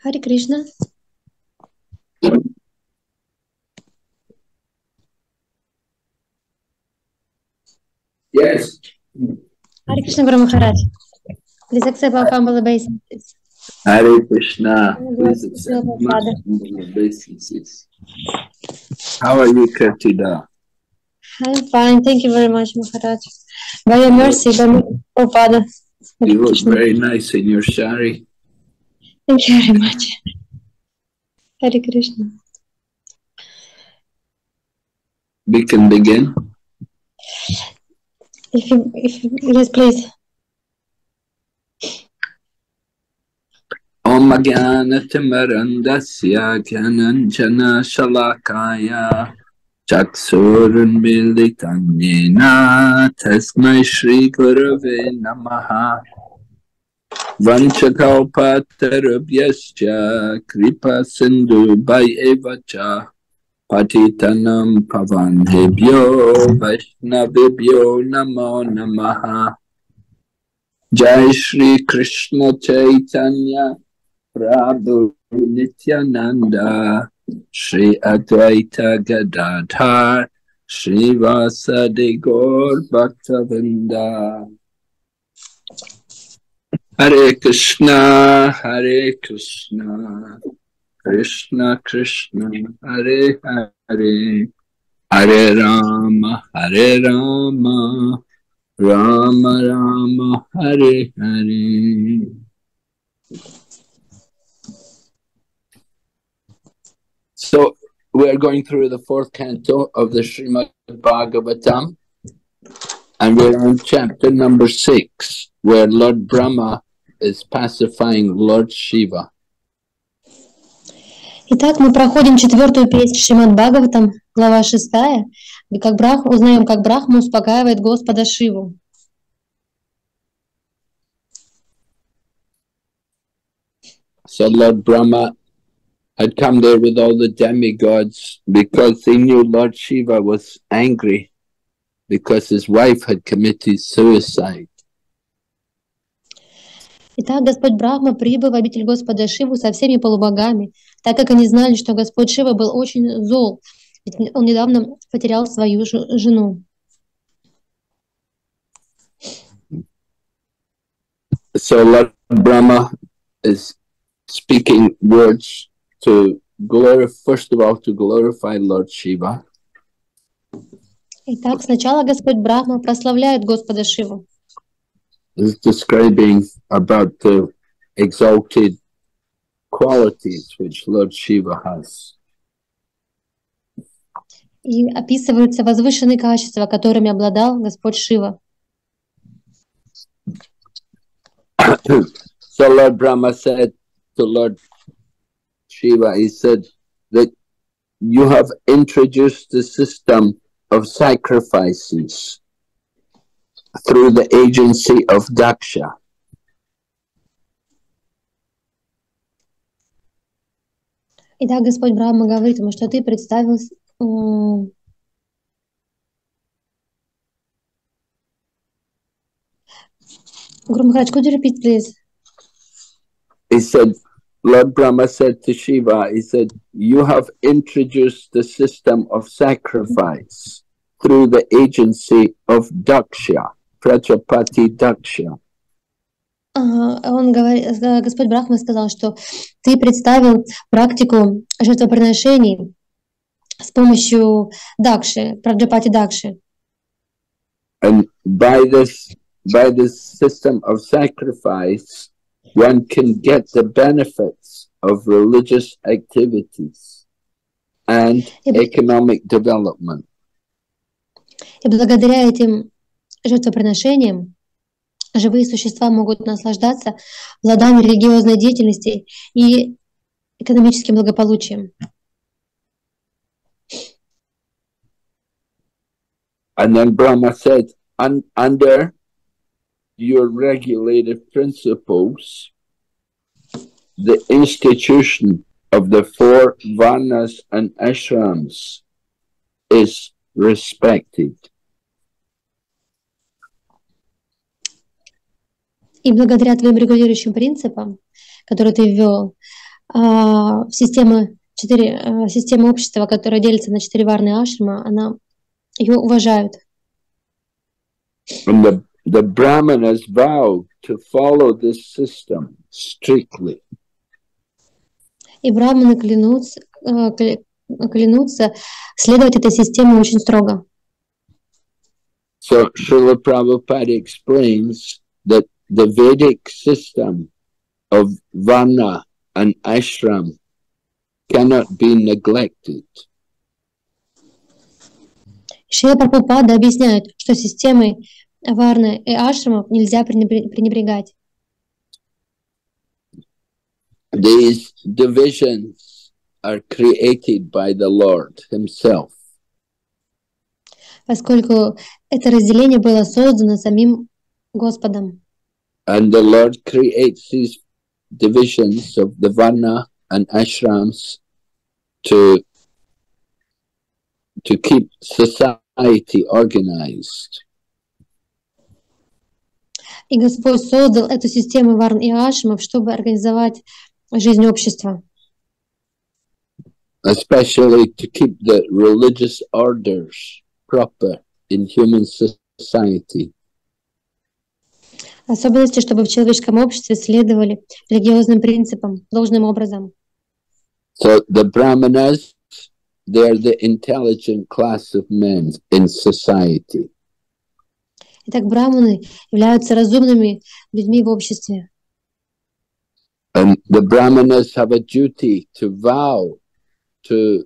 Харе Кришна. Yes. Hare Krishna, Guru Maharaj. Please accept our humble obeisances. Hare Krishna. Please Glory accept to my Father. humble obeisances. How are you, Kartida? I'm fine. Thank you very much, Maharaj. By your mercy, by oh Father. You look very nice in your sari. Thank you very much. Hare Krishna. We can begin. Yes, please. Om Jnanatimarandasya Gyananjana Shalakaya Chaksurunmilitam Yena Tasmai Shri Gurave Namaha Vanchakalpatarubhyascha Kripa Sindhu Bhayevacha Patitanam Pavanebhyo Vaishnavibhyo Namo Namaha Jai Shri Krishna Chaitanya Prabhu Nityananda Shri Advaita Gadadhar Shri Vasadi Gaur Bhaktavinda Hare Krishna Krishna Krishna Hare Hare Hare Rama Rama Rama Hare Hare. So we are going through the fourth canto of the Srimad Bhagavatam, and we're on chapter number 6, where Lord Brahma is pacifying Lord Shiva. Итак, мы проходим 4-ю песнь Шримад Бхагаватам, глава 6, узнаем, как Брахма успокаивает Господа Шиву. So Lord Brahma had come there with all the demigods because they knew Lord Shiva was angry because his wife had committed suicide. Итак, Господь Брахма прибыл в обитель Господа Шиву со всеми полубогами, так как они знали, что Господь Шива был очень зол, ведь он недавно потерял свою жену. So Lord Brahma is speaking words to glorify, first of all, to glorify Lord Shiva. Итак, сначала Господь Брахма прославляет Господа Шиву. Is describing about the exalted qualities which Lord Shiva has. И описываются возвышенные качества, которыми обладал Господь Шива. So Lord Brahma said to Lord Shiva, he said that you have introduced the system of sacrifices through the agency of Daksha. Итак, Господь Брахма говорит ему, что ты представил... Guru Maharaj, could you repeat, please? He said, Lord Brahma said to Shiva, he said, you have introduced the system of sacrifice through the agency of Daksha, Prajapati Daksha. Господь Брахма сказал, что ты представил практику жертвоприношений с помощью Дакши, Праджапати Дакши. And by this system of sacrifice, one can get the benefits of religious activities and economic development. И благодаря этим жертвоприношениям живые существа могут наслаждаться плодами религиозной деятельности и экономическим благополучием. And then Brahma said, under your regulative principles, the institution of the 4 varnas and ashrams is respected. И благодаря твоим регулирующим принципам, которые ты ввел, система общества, которая делится на 4 варны ашрама, ее уважают. And the Brahmanas vow to follow this system strictly. И браманы клянутся следовать этой системе очень строго. So Srila Prabhupada explains that the Vedic system of Varna and Ashram cannot be neglected. Шрила Прабхупада объясняет, что системой варны и ашрамов нельзя пренебрегать. These divisions are created by the Lord Himself. Поскольку это разделение было создано самим Господом. And the Lord creates these divisions of the Varna and Ashrams to keep society organized. И Господь создал эту систему варн и ашрамов, чтобы организовать жизнь общества. Especially to keep the religious orders proper in human society. В особенности, чтобы в человеческом обществе следовали религиозным принципам должным образом. So the Brahmanas, they are the intelligent class of men in society. Итак, браманы являются разумными людьми в обществе. And the Brahmanas have a duty to vow to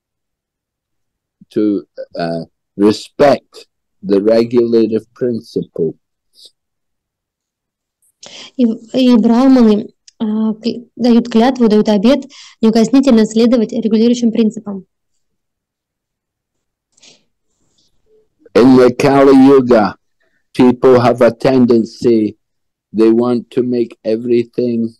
respect the regulative principle. И браманы дают клятву, дают обет неукоснительно следовать регулирующим принципам. In the Kali Yuga, people have a tendency, they want to make everything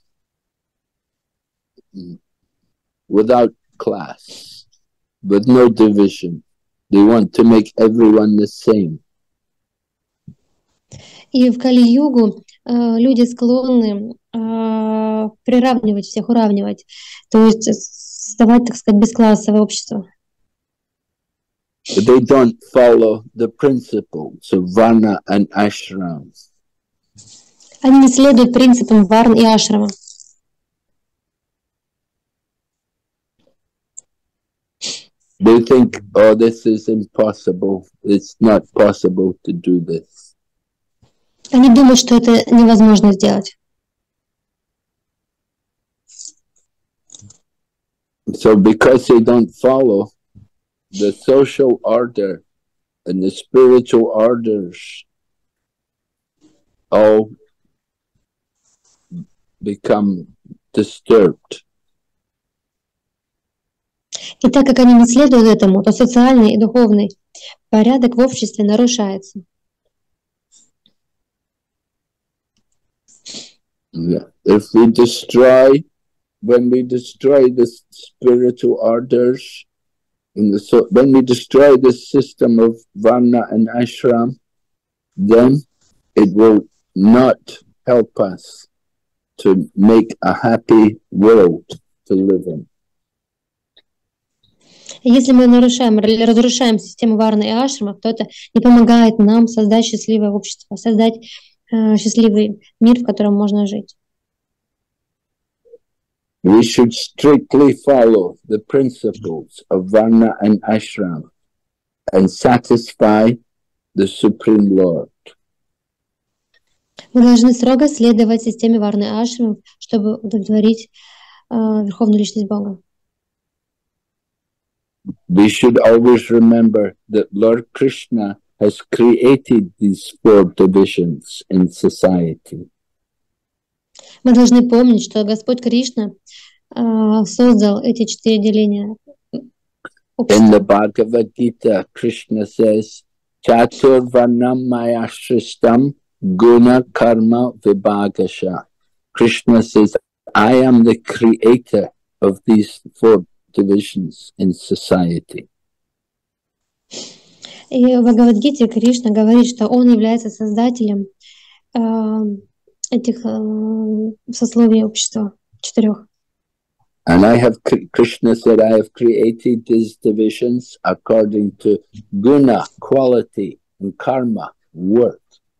without class, with no division. They want to make everyone the same. И в Кали-югу люди склонны приравнивать всех, уравнивать, то есть создавать, так сказать, бесклассовое общество. They don't follow the principles of Varna and Ashram. Они не следуют принципам варн и ашрама. They think, oh, this is impossible. It's not possible to do this. Они думают, что это невозможно сделать. So because they don't follow the social order and the spiritual orders, all become disturbed. И так как они не следуют этому, то социальный и духовный порядок в обществе нарушается. Yeah. When we destroy the spiritual orders, when we destroy the system of Varna and Ashram, then it will not help us to make a happy world to live in. Если мы нарушаем или разрушаем систему варны и ашрамов, то это не помогает нам создать счастливое общество, создать счастливый мир, в котором можно жить. We should strictly follow the principles of Varna and Ashram and satisfy the Supreme Lord. Мы должны строго следовать системе варны и ашрамов, чтобы удовлетворить Верховную Личность Бога. We should always remember that Lord Krishna has created these 4 divisions in society. Мы должны помнить, что Господь Кришна создал эти 4 деления общества. In the Bhagavad Gita, Krishna says, Chatur Varnam Maya Shrishtam Guna Karma Vibhagasha. Krishna says, I am the creator of these 4 divisions in society. И в Бхагавад-гите Кришна говорит, что он является создателем этих сословий общества 4. And Krishna said, I have created these divisions according to guna, quality, and karma, work.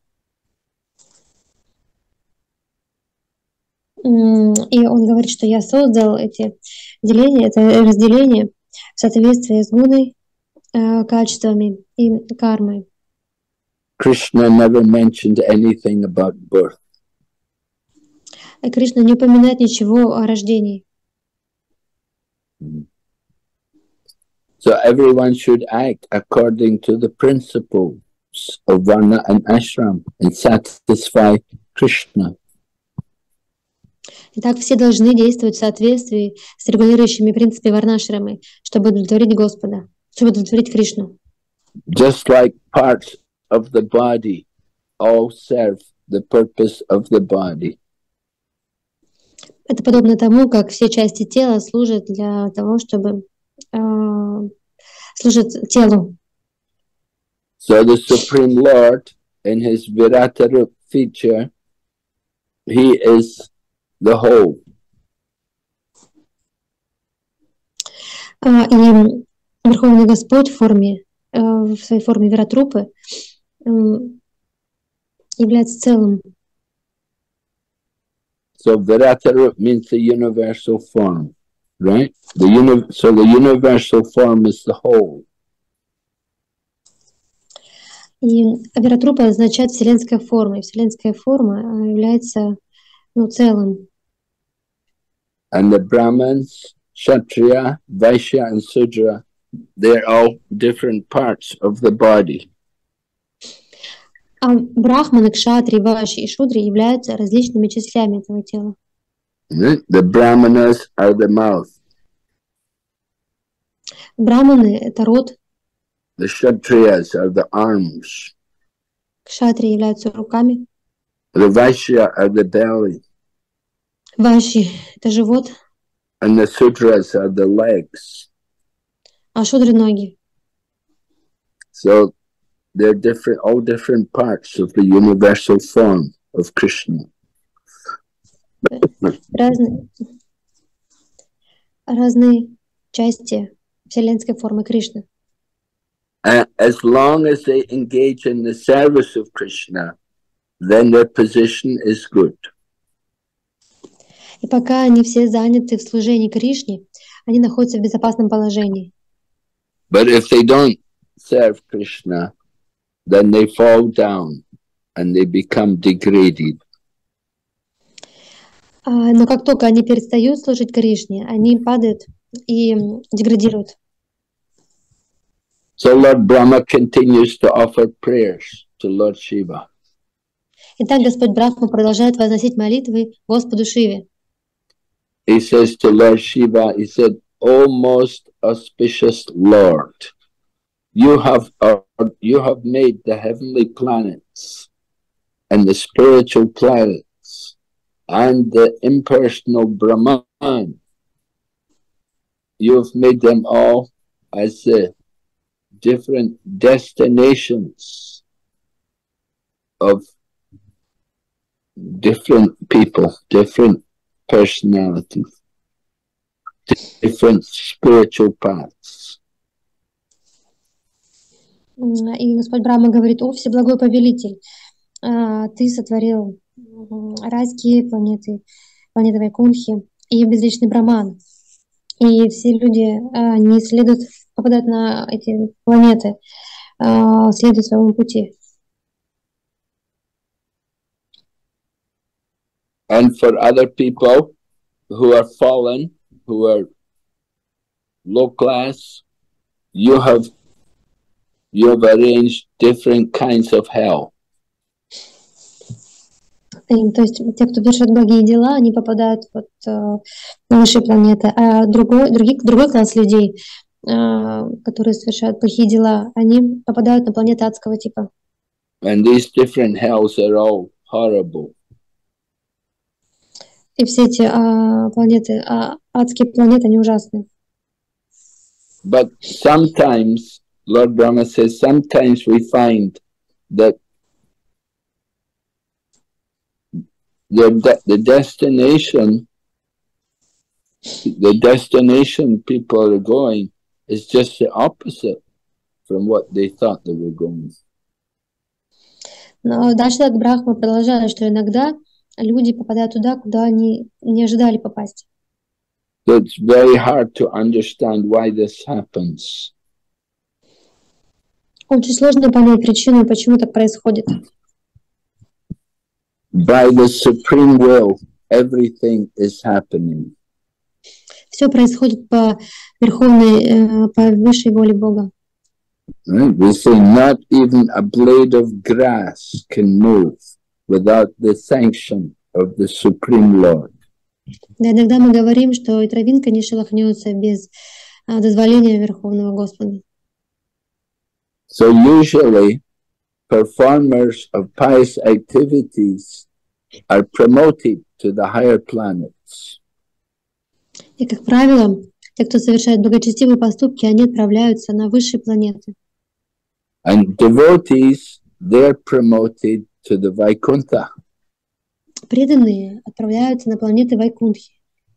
И он говорит, что я создал эти деления, это разделение в соответствии с гуной, качествами и кармой. Krishna never mentioned anything about birth. И Кришна не упоминает ничего о рождении. So everyone should act according to the principles of Varna and Ashram and satisfy Krishna. Итак, все должны действовать в соответствии с регулирующими принципами варнашрамы, чтобы удовлетворить Господа, чтобы удовлетворить Кришну. Just like parts of the body all serve the purpose of the body. Это подобно тому, как все части тела служат для того, чтобы служат телу. So the Supreme Lord, in his Viratarup feature, he is the whole. И Верховный Господь в своей форме Виратрупы является целым. So Viratarup means the universal form, right? So the universal form is the whole. И Виратрупа означает вселенская форма. И вселенская форма является целым. And the Brahmins, Kshatriya, Vaishya, and Sudra, they're all different parts of the body. А брахманы, кшатри, ваши и шудри являются различными частями этого тела. The Brahmanas are the mouth. Брахманы — это рот. The Kshatriyas are the arms. Кшатри являются руками. The Vaishya are the belly. Ваши — это живот. And the Sudras are the legs. А шудры — ноги. So they're different, all different parts of the universal form of Krishna. Разные части вселенской формы Кришны. And as long as they engage in the service of Krishna, then their position is good. И пока они все заняты в служении Кришне, они находятся в безопасном положении. But if they don't serve Krishna, then they fall down and they become degraded. Но как только они перестают служить Кришне, они падают и деградируют. So Lord Brahma continues to offer prayers to Lord Shiva. Итак, Господь Брахма продолжает возносить молитвы Господу Шиве. He says to Lord Shiva, he said, O most auspicious Lord, you have made the heavenly planets and the spiritual planets and the impersonal Brahman. You have made them all as the different destinations of different people, different personalities, different spiritual paths. И Господь Брахма говорит: о, Всеблагой Повелитель, ты сотворил райские планеты, планеты Вайкунхи и безличный Браман. И все люди, они попадают на эти планеты, следуя своему пути. And for other people who are fallen, who are low class, you have arranged different kinds of hell. То есть те, кто вершат благие дела, они попадают на высшие планеты, а другой класс людей, которые совершают плохие дела, они попадают на планеты адского типа. And these different hells are all horrible. И все эти планеты, адские планеты, они ужасны. But sometimes, Lord Brahma says, sometimes we find that the destination The destination people are going is just the opposite from what they thought they were going. Но дальше так Брахма продолжает, что иногда люди попадают туда, куда они не ожидали попасть. So it's very hard to understand why this happens. Очень сложно понять причину, почему так происходит. By the supreme will, everything is happening. Все происходит по верховной, по высшей воле Бога. Right? We say not even a blade of grass can move without the sanction of the Supreme Lord. Да, иногда мы говорим, что и травинка не шелохнется без дозволения Верховного Господа. So usually, performers of pious activities are promoted to the higher planets. И, как правило, те, кто совершает благочестивые поступки, они отправляются на высшие планеты. And devotees, they're promoted to the Vaikuntha. Преданные отправляются на планеты Вайкунтхи.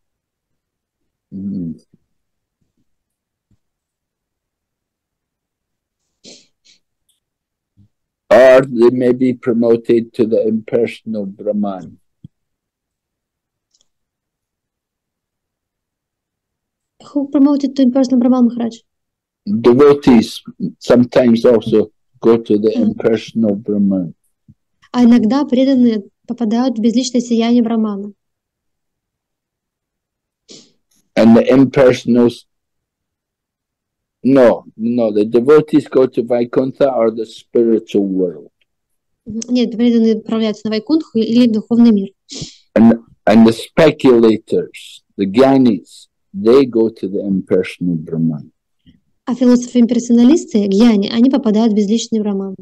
Or they may be promoted to the impersonal Brahman. Who promoted to impersonal Brahman, Maharaj? Devotees sometimes also go to the impersonal Brahman. А иногда преданные попадают в безличное сияние Брахмана. And the impersonals, no, the devotees go to Vaikuntha or the spiritual world. Нет, преданные отправляются на Вайкунтху или в духовный мир. And the speculators, the Gyanis, they go to the impersonal Brahman. А философы-имперсоналисты, гьяни, они попадают в безличный Брахман.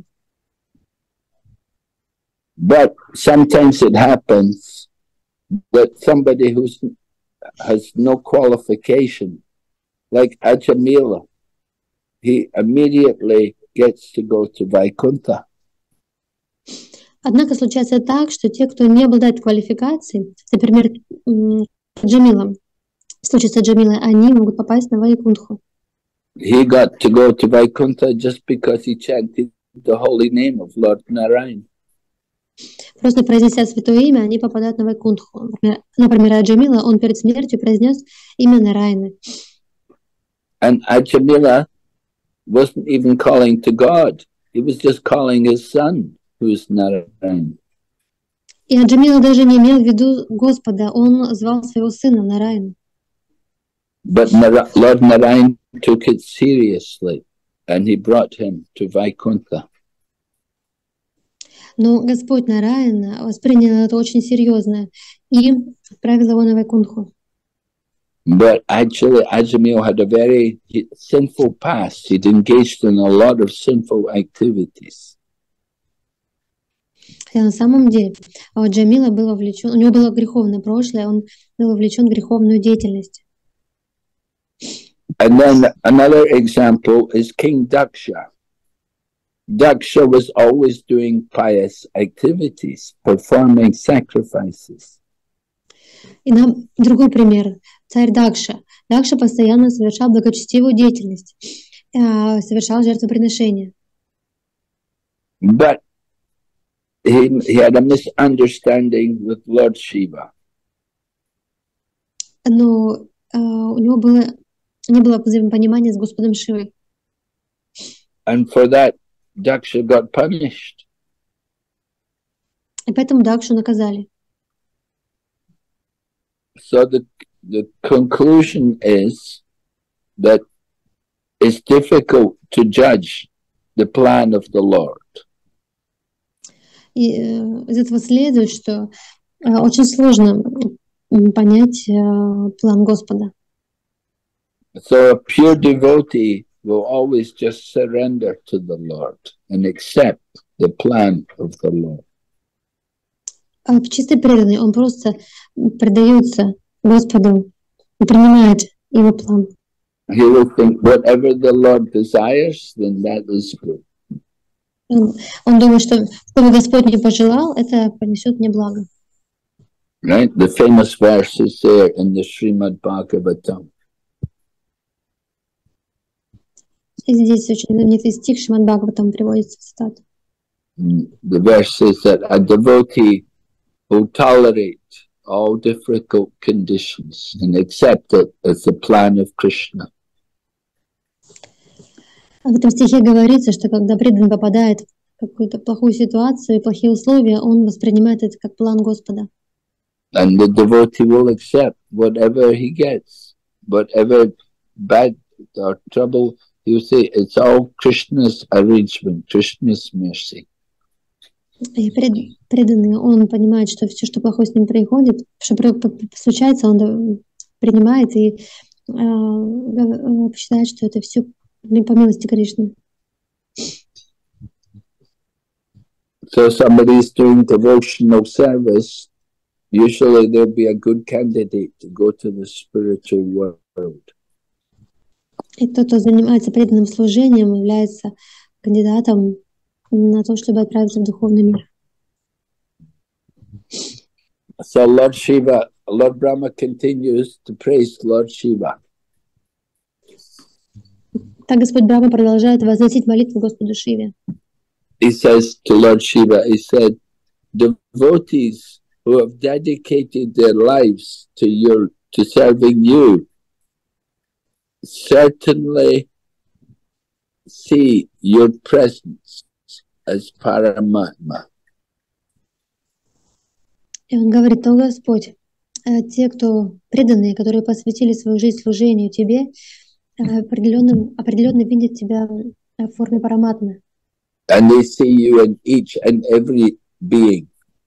But sometimes it happens that somebody who has no qualification, like Ajamila, he immediately gets to go to Vaikuntha. Однако случается так, что те, кто не обладает квалификацией, например, Джамила, в случае с Джамилой, они могут попасть на Вайкунтху. He got to go to Vaikuntha just because he chanted the holy name of Lord Narayan. Просто произнеся святое имя, они попадают на Вайкунтху. Например, Аджамила, он перед смертью произнес имя Нараяны. And Ajamila wasn't even calling to God. He was just calling his son, who is Narayan. И Аджамила даже не имел в виду Господа, он звал своего сына Нараяну. But Lord Narayan took it seriously, and he brought him to Vaikuntha. Но Господь Нараяна воспринял это очень серьезно и отправил его на Вайкунтху. But actually, Ajamil had a very sinful past. He'd engaged in a lot of sinful activities. Хотя на самом деле Джамила был вовлечен, у него было греховное прошлое, он был вовлечен в греховную деятельность. And then another example is King Daksha. Daksha was always doing pious activities, performing sacrifices. И другой пример. Царь Дакша. Дакша постоянно совершал благочестивую деятельность, совершал жертвоприношения. But he had a misunderstanding with Lord Shiva. Но у него не было взаимопонимания с Господом Шивой. And for that, Daksha got punished. И поэтому Дакшу наказали. So the conclusion is that it's difficult to judge the plan of the Lord. И из этого следует, что очень сложно понять план Господа. So a pure devotee will always just surrender to the Lord and accept the plan of the Lord. Чистый преданный, он просто предается Господу и принимает его план. He will think whatever the Lord desires, then that is good. Он думает, что бы Господь не пожелал, это принесет мне благо. Right? The famous verse is there in the Srimad Bhagavatam. И здесь очень знаменитый стих Шримад Бхагаватам приводится в цитату. The verse says that a devotee will tolerate all difficult conditions and accept it as the plan of Krishna. В этом стихе говорится, что когда преданный попадает в какую-то плохую ситуацию и плохие условия, он воспринимает это как план Господа. And the devotee will accept whatever he gets, whatever bad or trouble, he will say, it's all Krishna's arrangement, Krishna's mercy. И преданный, он понимает, что все, что плохое с ним приходит, что случается, он принимает и считает, что это все по милости Кришны. So somebody is doing devotional service, usually there'll be a good candidate to go to the spiritual world. И тот, кто занимается преданным служением, является кандидатом на то, чтобы отправиться в духовный мир. So Lord Shiva, Lord Brahma continues to praise Lord Shiva. Так Господь Брахма продолжает возносить молитву Господу Шиве. He says to Lord Shiva, he said, devotees who have dedicated their lives to serving you certainly see your presence as Paramatma. И он говорит: о Господь, те, кто преданные, которые посвятили свою жизнь служению Тебе, определенно видят Тебя в форме Параматмы. And they see you in each and every being.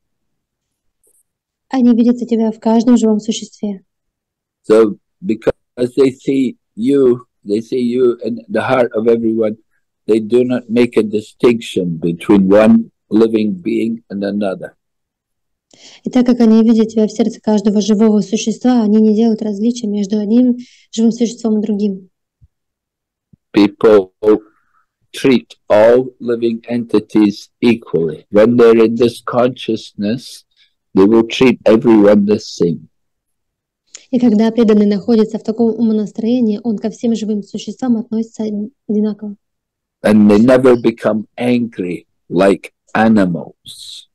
Они видят Тебя в каждом живом существе. So because they see you in the heart of everyone, they do not make a distinction between one living being and another. И так как они видят Тебя в сердце каждого живого существа, они не делают различия между одним живым существом и другим. People treat all living entities equally. When they're in this consciousness, they will treat everyone the same. И когда преданный находится в таком умонастроении, он ко всем живым существам относится одинаково. And they never become angry like animals.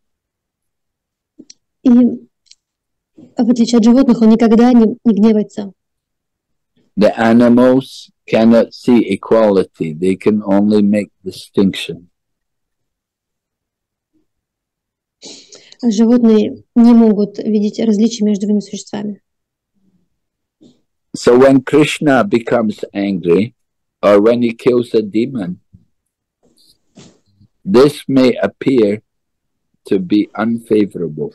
И в отличие от животных, он никогда не гневается. The animals cannot see equality. They can only make distinction. Животные не могут видеть различия между живыми существами. So when Krishna becomes angry, or when he kills a demon, this may appear to be unfavorable.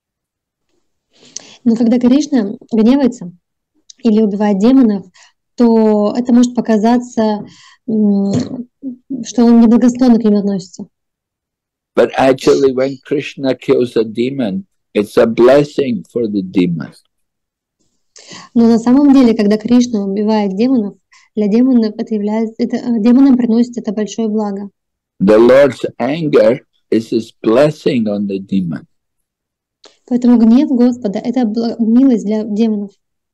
Но когда Кришна гневается или убивает демонов, то это может показаться, что он неблагосклонно к ним относится. But actually, when Krishna kills a demon, it's a blessing for the demon. Но на самом деле, когда Кришна убивает демонов, для демонов демонам приносит это большое благо. The Lord's anger is his blessing on the demon. Поэтому гнев Господа — это милость для демонов.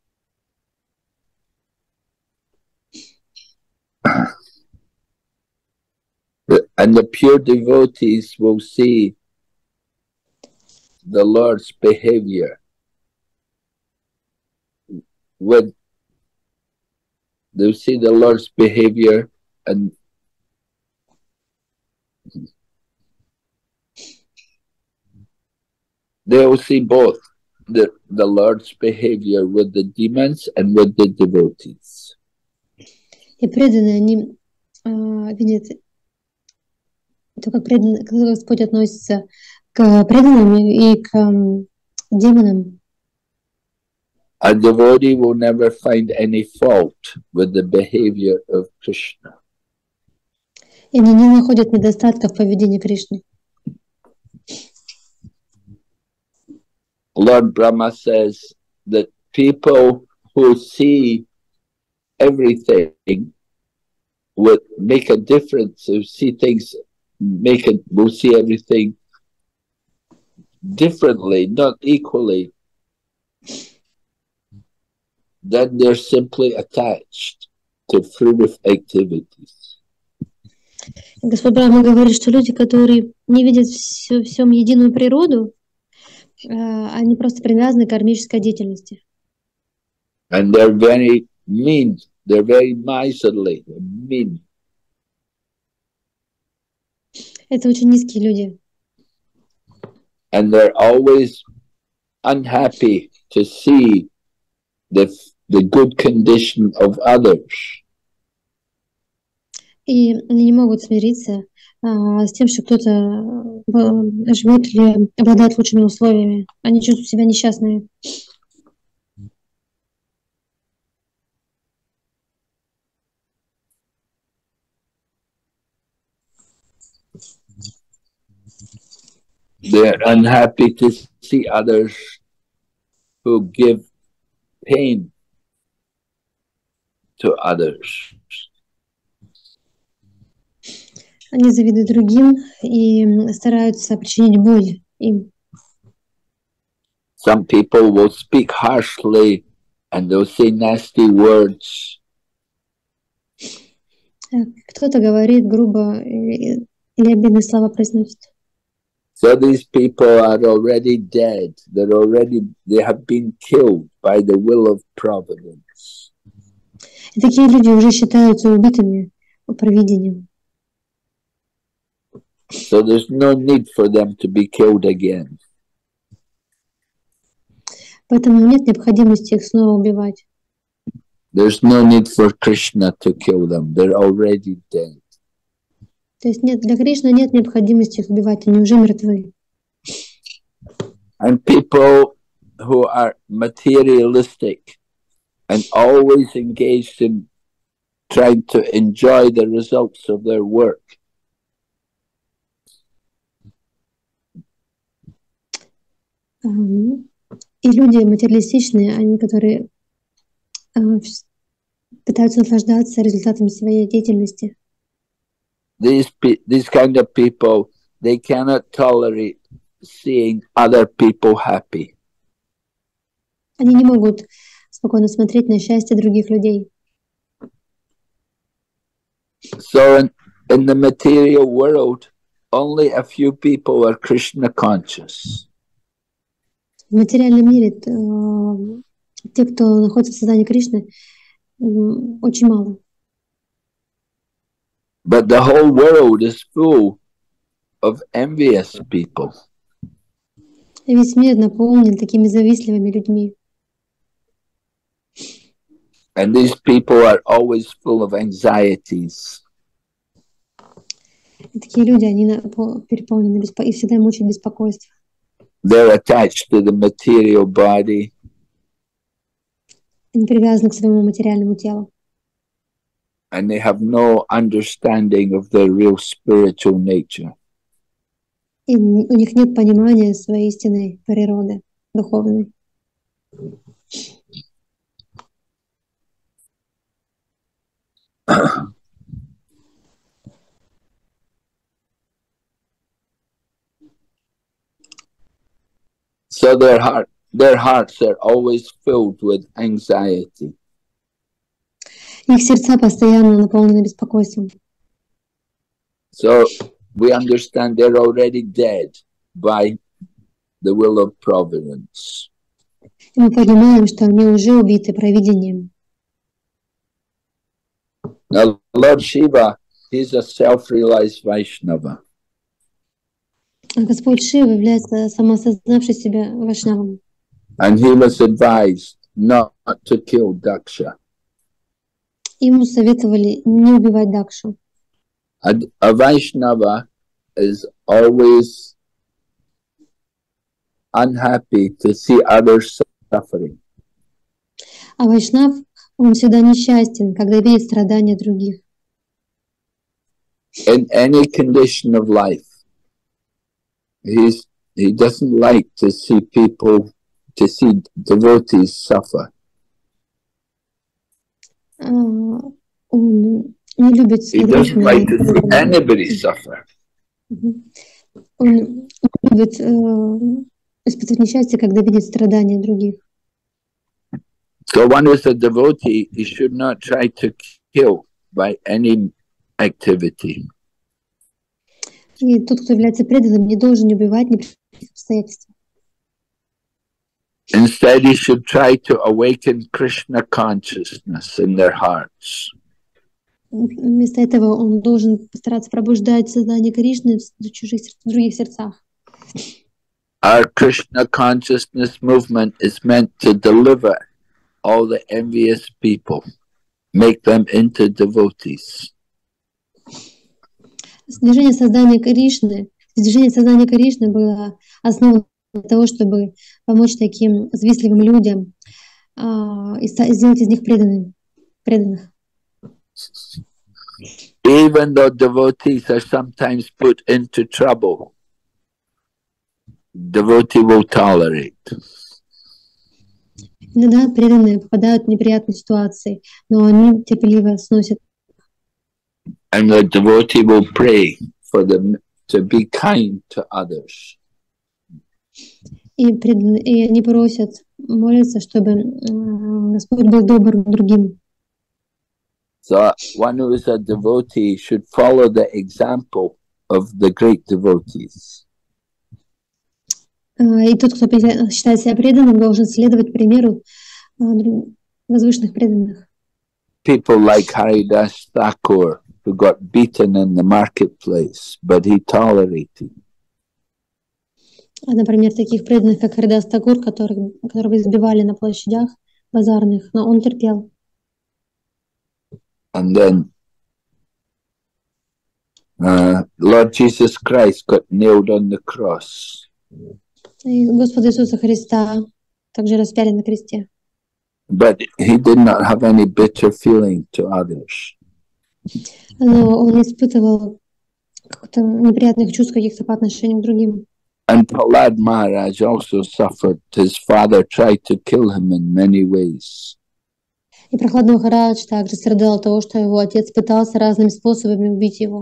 And the pure devotees will see the Lord's behavior. They'll see the Lord's behavior, and they will see both the Lord's behavior with the demons and with the devotees. И преданные, они видят то, как Господь относится к преданным и к демонам. A devotee will never find any fault with the behavior of Krishna. И они не находят недостатков в поведении Кришны. Lord Brahma says that people who see everything would make a difference, who see things, will see everything differently, not equally. then they're simply attached to fruitive activities. Господь Брахма говорит, что люди, которые не видят в всем единую природу, они просто привязаны к кармической деятельности. And they're very mean. They're very miserly, mean. Это очень низкие люди. And they're always unhappy to see the good condition of others. И они не могут смириться с тем, что кто-то живет или обладает лучшими условиями. Они чувствуют себя несчастными. They're unhappy to see others who give pain to others. Они завидуют другим и стараются причинить боль им. Some people will speak harshly and they'll say nasty words. Кто-то говорит грубо или обидные слова произносит. So these people are already dead. They have been killed by the will of providence. И такие люди уже считаются убитыми провидением. So there's no need for them to be killed again. Поэтому нет необходимости их снова убивать. There's no need for Krishna to kill them. They're already dead. То есть нет, для Кришны нет необходимости их убивать, они уже мертвы. And people who are materialistic and always engaged in trying to enjoy the results of their work. И люди материалистичные, они, которые пытаются наслаждаться результатами своей деятельности. These kind of people, they cannot tolerate seeing other people happy. Они не могут спокойно смотреть на счастье других людей. So in the material world, only a few people are Krishna conscious. В материальном мире те, кто находится в сознании Кришны, очень мало. But the whole world is full of envious people. И весь мир наполнен такими завистливыми людьми. And these people are always full of anxieties. И такие люди, они переполнены и всегда мучают беспокойство. They're attached to the material body. Они привязаны к своему материальному телу. And they have no understanding of their real spiritual nature. И у них нет понимания своей истинной природы, духовной. So their hearts are always filled with anxiety. Их сердца постоянно наполнены беспокойством. So we understand they're already dead by the will of providence. И мы понимаем, что они уже убиты провидением. Now, Lord Shiva, he's a self-realized Vaishnava. Господь Шива является самоосознавший себя вайшнавом. And he was advised not to kill Daksha. Ему советовали не убивать Дакшу. A Vaishnava is always unhappy to see others suffering. А вайшнав, он всегда несчастен, когда видит страдания других. In any condition of life, he doesn't like to see devotees suffer. Он не любит He doesn't like to see anybody suffer. Он любит испытывать несчастье, когда видит страдания других. So one who is a devotee, he should not try to kill by any activity. И тот, кто является преданным, не должен убивать ни при каких обстоятельствах. Instead, he should try to awaken Krishna consciousness in their hearts. Вместо этого он должен постараться пробуждать сознание Кришны в других сердцах. Our Krishna consciousness movement is meant to deliver all the envious people, make them into devotees. Движение сознания Кришны было основано для того, чтобы помочь таким завистливым людям и сделать из них преданных. Even though devotees are sometimes put into trouble, devotee will tolerate. Иногда преданные попадают в неприятные ситуации, но они терпеливо сносят. And the devotee will pray for them to be kind to others. И они просят, молятся, чтобы Господь был добр к другим. So one who is a devotee should follow the example of the great devotees. И тот, кто считает себя преданным, должен следовать примеру возвышенных преданных. People like Haridas Thakur, who got beaten in the marketplace, but he tolerated. Например, таких преданных, как Харидас Такур, которого избивали на площадях базарных, но он терпел. And then Lord Jesus Christ got nailed on the cross. И Господа Иисуса Христа также распяли на кресте. But he did not have any bitter feeling to others. Но он не испытывал как-то неприятных чувств каких-то по отношению к другим. And Prahlad Maharaj also suffered. His father tried to kill him in many ways. И Прахлад Махарадж также страдал от того, что его отец пытался разными способами убить его.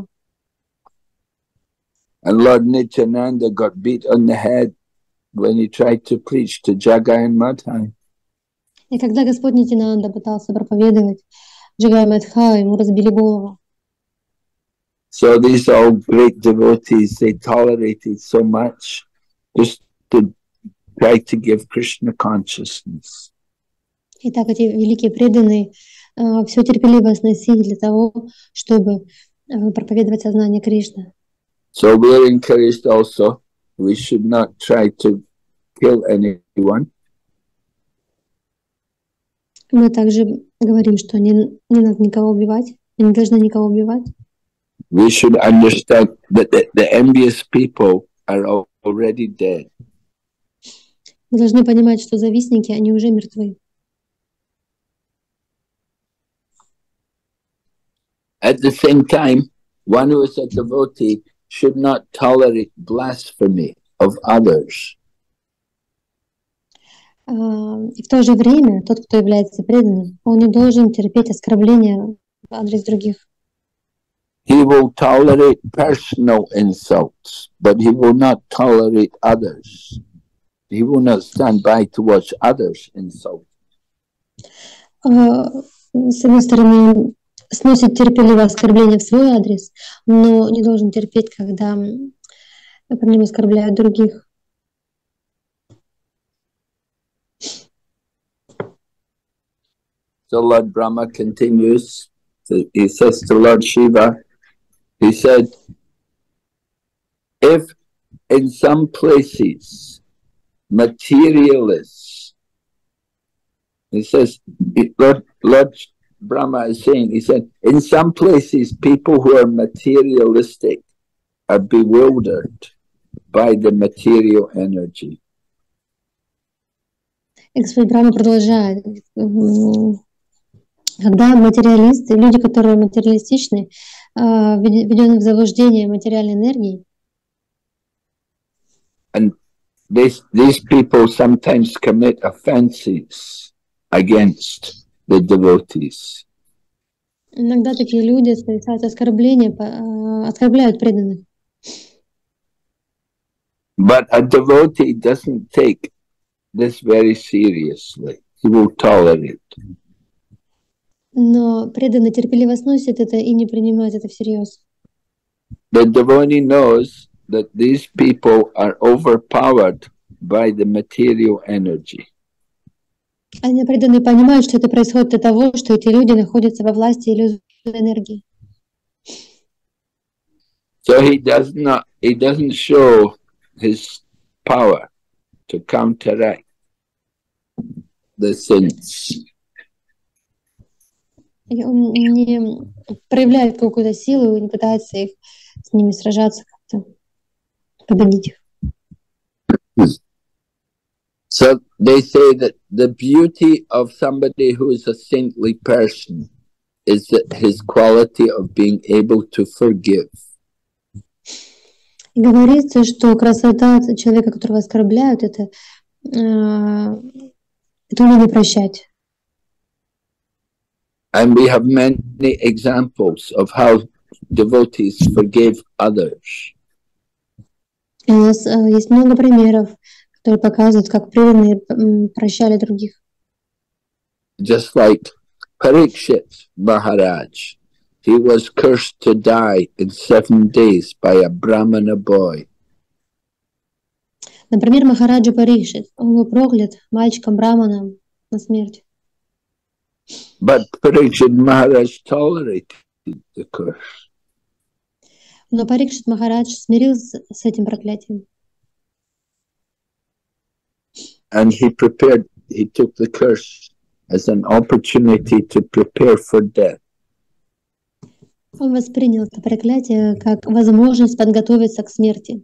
And Lord Nityananda got beat on the head when he tried to preach to Jagai and Madhai. И когда Господь Нитянанда пытался проповедовать Джагай Мадхаю, ему разбили голову. So these all great devotees, they tolerated so much just to try to give Krishna consciousness. Итак, эти великие преданные все терпеливо сносили для того, чтобы проповедовать сознание Кришны. So we are encouraged also, we should not try to kill anyone. Мы также говорим, что не надо никого убивать, не должны никого убивать. We should understand that the envious people are already dead. Мы должны понимать, что завистники, они уже мертвы. At the same time, one who is a devotee should not tolerate blasphemy of others. И в то же время тот, кто является преданным, он не должен терпеть оскорбления в адрес других. He will tolerate personal insults, but he will not tolerate others. He will not stand by to watch others insult. С одной стороны, сносит терпеливо оскорбления в свой адрес, но не должен терпеть, когда по ним оскорбляют других. So Lord Brahma continues. He says to Lord Shiva, he said, if in some places materialists, he says, Lord Brahma is saying, he said, in some places people who are materialistic are bewildered by the material energy. И Господь Брахма продолжает. Когда материалисты, люди, которые материалистичны, введены в заблуждение материальной энергией. And these people sometimes commit offenses against the devotees. Иногда такие люди совершают оскорбления, оскорбляют преданных. But a devotee doesn't take this very seriously. he will tolerate. Но преданный терпеливо сносит это и не принимает это всерьез. The devotee knows that these people are overpowered by the material energy. Они преданные понимают, что это происходит от того, что эти люди находятся во власти иллюзорной энергии. So he doesn't show his power to counteract the sins. И он не проявляет какую-то силу, не пытается их с ними сражаться, как-то победить их. So they say that the beauty of somebody who is a saintly person is that his quality of being able to forgive. И говорится, что красота человека, которого оскорбляют, это умение прощать. And we have many examples of how devotees forgave others. И у нас есть много примеров, которые показывают, как преданные прощали других. Just like Parikshit Maharaj, he was cursed to die in 7 days by a Brahmana boy. Например, Махараджа Парикшит, он был проклят мальчиком-браманом на смерть. But Parikshit Maharaj tolerated the curse. Но Парикшит Махарадж смирился с этим проклятием. And he took the curse as an opportunity to prepare for death. Он воспринял это проклятие как возможность подготовиться к смерти.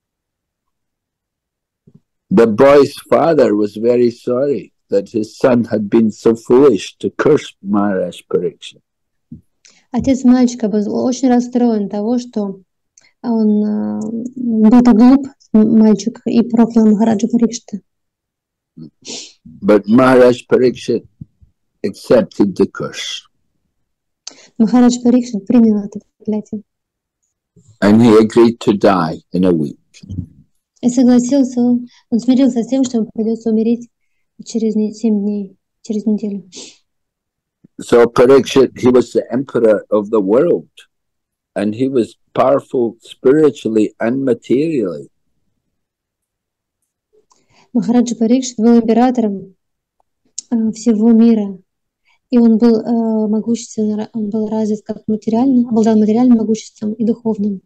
The boy's father was very sorry that his son had been so foolish to curse Maharaj Parikshit. Отец мальчика был очень расстроен того, что он был так глуп, мальчик, и проклял Махараджа Парикшита. But Maharaj Parikshit accepted the curse. Махарадж Парикшит принял это проклятие. And he agreed to die in a week. И согласился, он смирился с тем, что ему придется умереть через 7 дней, через неделю. So Parikshit, he was the emperor of the world, and he was powerful spiritually and materially. Махараджа Парикшит был императором всего мира, и он был могущественный, он был развит как материально, обладал материальным могуществом и духовным.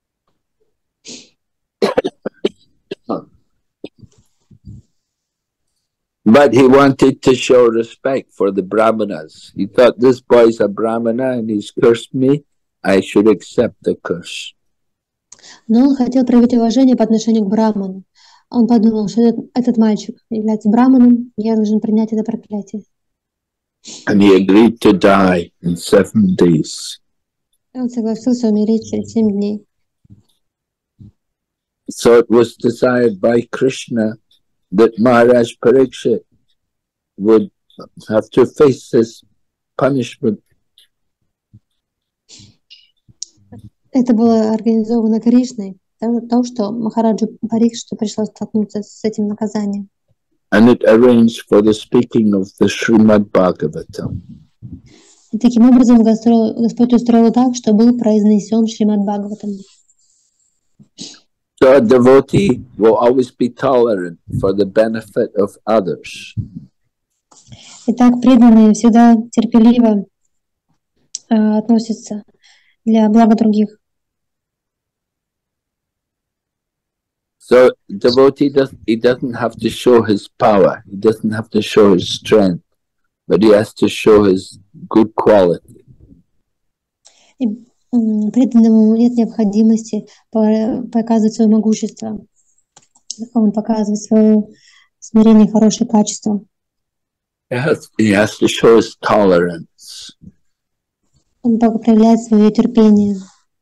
But he wanted to show respect for the Brahmanas. He thought, this boy's a Brahmana and he's cursed me, I should accept the curse. Но он хотел проявить уважение по отношению к браману. Он подумал, что этот мальчик является браманом, я должен принять это проклятие. And he agreed to die in 7 days. И он согласился умереть через 7 дней. So it was desired by Krishna that Maharaj Parikshit would have to face this punishment. Это было организовано Кришной, то, что Махараджу Парикшиту пришлось столкнуться с этим наказанием. And it arranged for the speaking of the Srimad Bhagavatam. И таким образом Господь устроил так, что был произнесен Шримад Бхагаватам. So a devotee will always be tolerant for the benefit of others. Итак, преданные всегда терпеливо относятся для блага других. So devotee doesn't have to show his power, he doesn't have to show his strength, but he has to show his good quality. И преданному нет необходимости показывать свое могущество. Он показывает свое смирение и хорошее качество. He has to show his tolerance. Он проявляет свое терпение.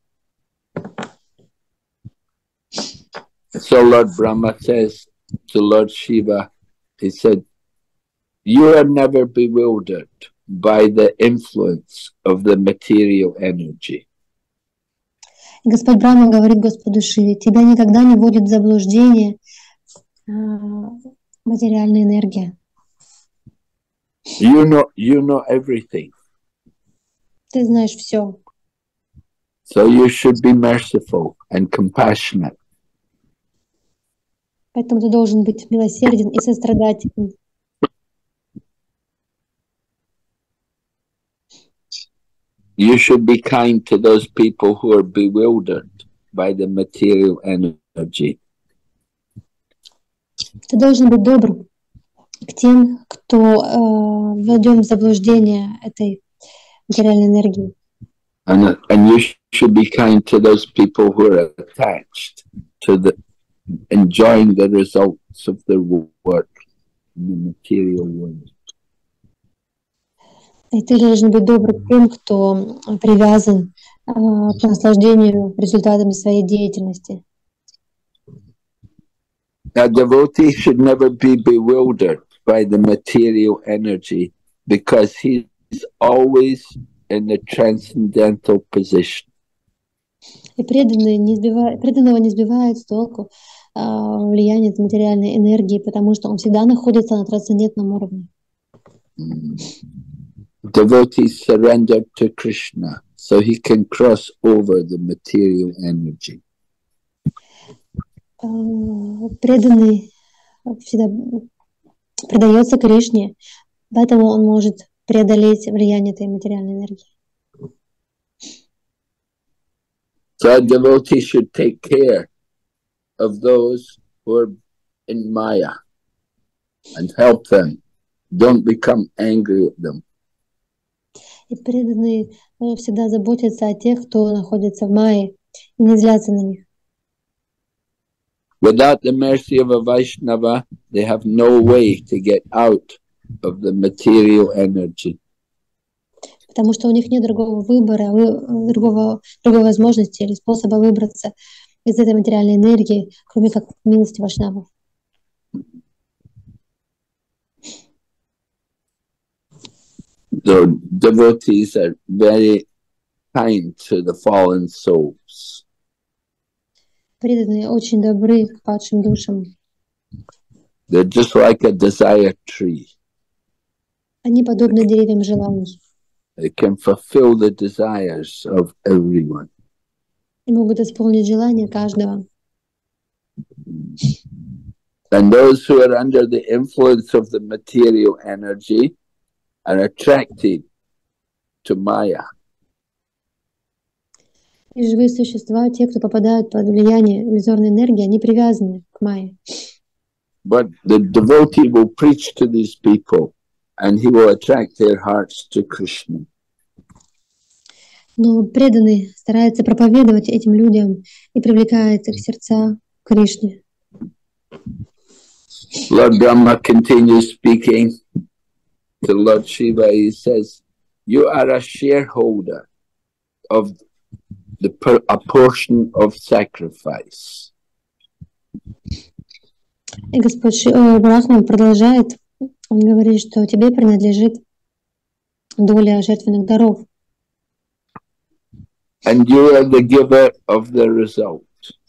So Lord Brahma says to Lord Shiva, he said, you are never bewildered by the influence of the material energy. Господь Брахма говорит Господу Шиве, тебя никогда не вводит в заблуждение материальная энергия. You know everything. Ты знаешь все. So you should be merciful and compassionate. Поэтому ты должен быть милосерден и сострадателен. You should be kind to those people who are bewildered by the material energy. Ты должен быть добр к тем, кто введен в заблуждение этой материальной энергии. And you should be kind to those people who are attached to the enjoying the results of their work in the material world. И ты должен быть добр к тем, кто привязан к наслаждению результатами своей деятельности. A devotee should never be bewildered by the material energy because he's always in a transcendental position. И преданного не сбивает с толку влияние материальной энергии, потому что он всегда находится на трансцендентном уровне. Devotees surrender to Krishna so he can cross over the material energy. Преданный всегда предается Кришне, поэтому он может преодолеть влияние этой материальной энергии. So a devotee should take care of those who are in Maya and help them. Don't become angry at them. И преданные всегда заботятся о тех, кто находится в Майе, и не злятся на них. Without the mercy of a Vaishnava, they have no way to get out of the material energy. Потому что у них нет другого выбора, другой возможности или способа выбраться из этой материальной энергии, кроме как милости вайшнавов. The devotees are very kind to the fallen souls. Преданные очень добры к падшим душам. They're just like a desire tree. Они подобны деревьям желаний. They can fulfill the desires of everyone. И могут исполнить желания каждого. And those who are under the influence of the material energy are attracted to Maya. И живые существа, те, кто попадают под влияние иллюзорной энергии, они привязаны к Майе. But the devotee will preach to these people and he will attract their hearts to Krishna. Но преданный старается проповедовать этим людям и привлекает их сердца к Кришне. Lord Brahma continues speaking to Lord Shiva. He says, you are a shareholder of a portion of sacrifice. И Господь Брахма продолжает, он говорит, что тебе принадлежит доля жертвенных даров. And you are the giver of the result.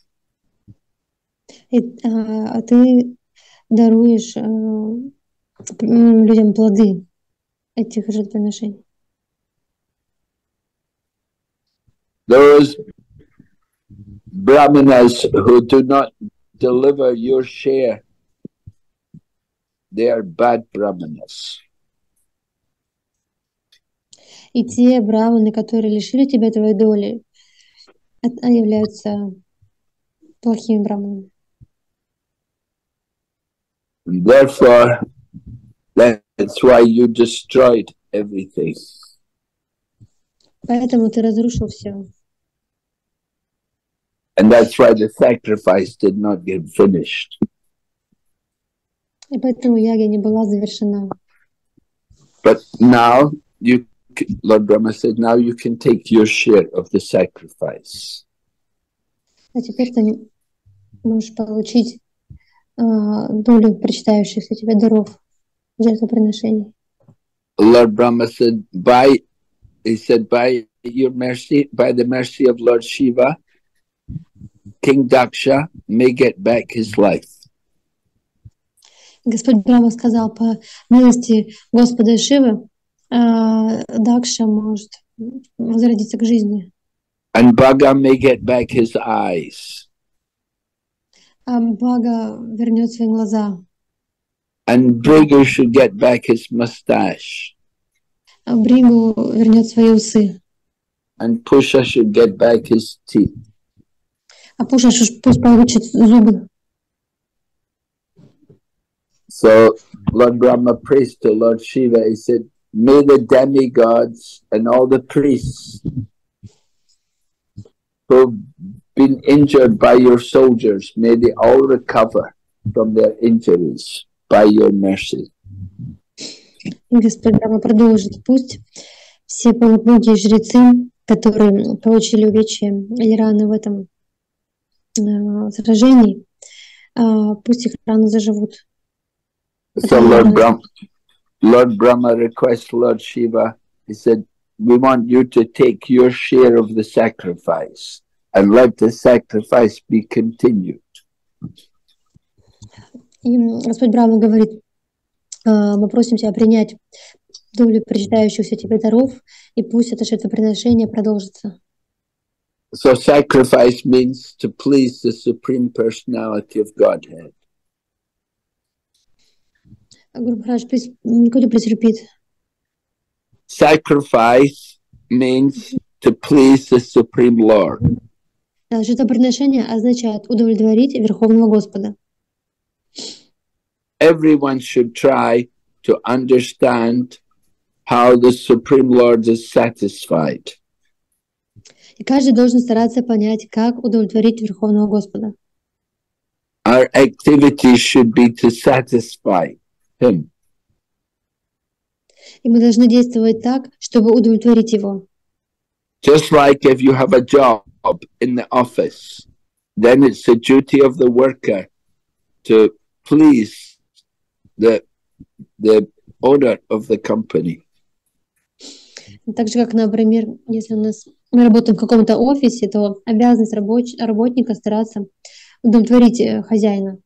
А ты даруешь людям плоды этих жертвоприношений. Those brahmanas who do not deliver your share, they are bad brahmanas. И те браманы, которые лишили тебя твоей доли, являются плохими браманами. And therefore, that's why you destroyed everything. Поэтому ты разрушил все. And that's why the sacrifice did not get finished. И поэтому ягья не была завершена. But now, Lord Brahma said, now you can take your share of the sacrifice. А теперь ты можешь получить долю причитающихся тебе даров, жертвоприношений. Lord Brahma said, by your mercy, by the mercy of Lord Shiva, King Daksha may get back his life. Господь Брахма сказал, по милости Господа Шивы, Дакша может возродиться к жизни. And Bhaga may get back his eyes. А Бхага вернет свои глаза. And Bhrigu should get back his mustache. А Бригу вернет свои усы. And Pusha should get back his teeth. А Пуша пусть получит зубы. So Lord Brahma prays to Lord Shiva. He said, may the demigods and all the priests who've been injured by your soldiers, may they all recover from their injuries by your mercy. Господь Брахма продолжит. Пусть все полукруги жрецы, которые получили увечья или раны в этом сражении, пусть их раны заживут. So Lord Brahma requests Lord Shiva, he said, we want you to take your share of the sacrifice and let the sacrifice be continued. И Господь Брахма говорит, мы просим тебя принять долю причитающихся тебе даров, и пусть это жертвоприношение продолжится. So sacrifice means to please the Supreme Personality of Godhead. Guru Maharaj, please, could you please repeat? Sacrifice means to please the Supreme Lord. Жертвоприношение означает удовлетворить Верховного Господа. Everyone should try to understand how the Supreme Lord is satisfied. И каждый должен стараться понять, как удовлетворить Верховного Господа. Our activities should be to satisfy Him. И мы должны действовать так, чтобы удовлетворить Его. Just like if you have a job in the office, then it's the duty of the worker to please the owner of the company. Так же, как, например, если мы работаем в каком-то офисе, то обязанность работника стараться удовлетворить хозяина.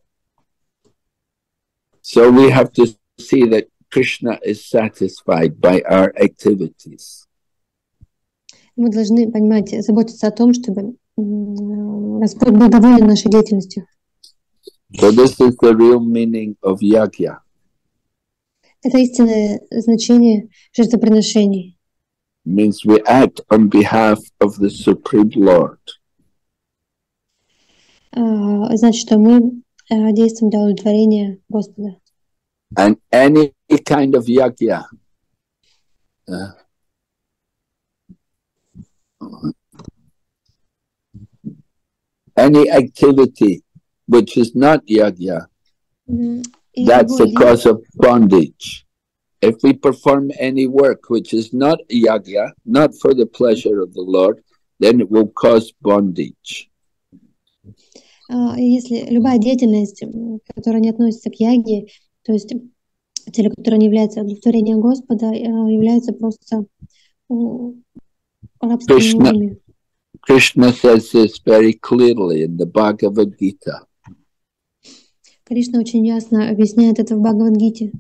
So we have to see that Krishna is satisfied by our activities. Мы должны понимать, заботиться о том, чтобы Господь был доволен нашей деятельностью. So this is the real meaning of yajna. Это истинное значение жертвоприношений. Means we act on behalf of the Supreme Lord. Значит, что мы действуем для удовлетворения Господа. And any kind of yajna, any activity which is not yajna, that's the cause of bondage. If we perform any work which is not yajna, not for the pleasure of the Lord, then it will cause bondage. Если любая деятельность, которая не относится к яге, то есть целью, которая не является удовлетворением Господа, является просто рабскими узами. Krishna says this very clearly in the Bhagavad Gita. Кришна очень ясно объясняет это в Бхагавад-гите.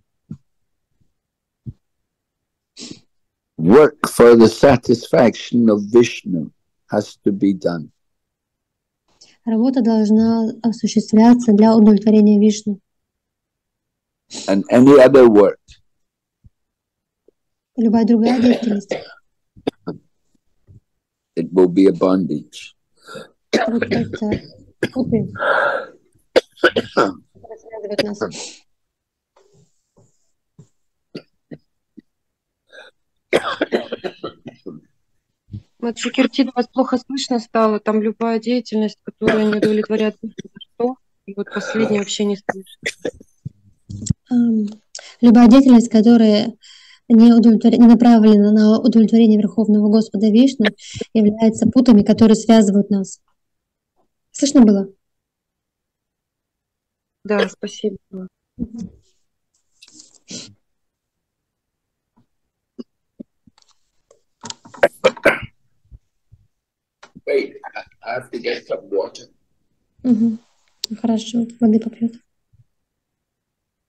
Work for the satisfaction of Vishnu has to be done. Работа должна осуществляться для удовлетворения Вишну. And any other work. Любая другая деятельность. It will be a bondage. Чикертин, вас плохо слышно стало. Там любая деятельность, которая не удовлетворяет что, и вот последнее вообще не слышно. Любая деятельность, которая не направлена на удовлетворение Верховного Господа Вишну, является путами, которые связывают нас. Слышно было? Да, спасибо. Wait, I have to get some water. Хорошо, воды попьет.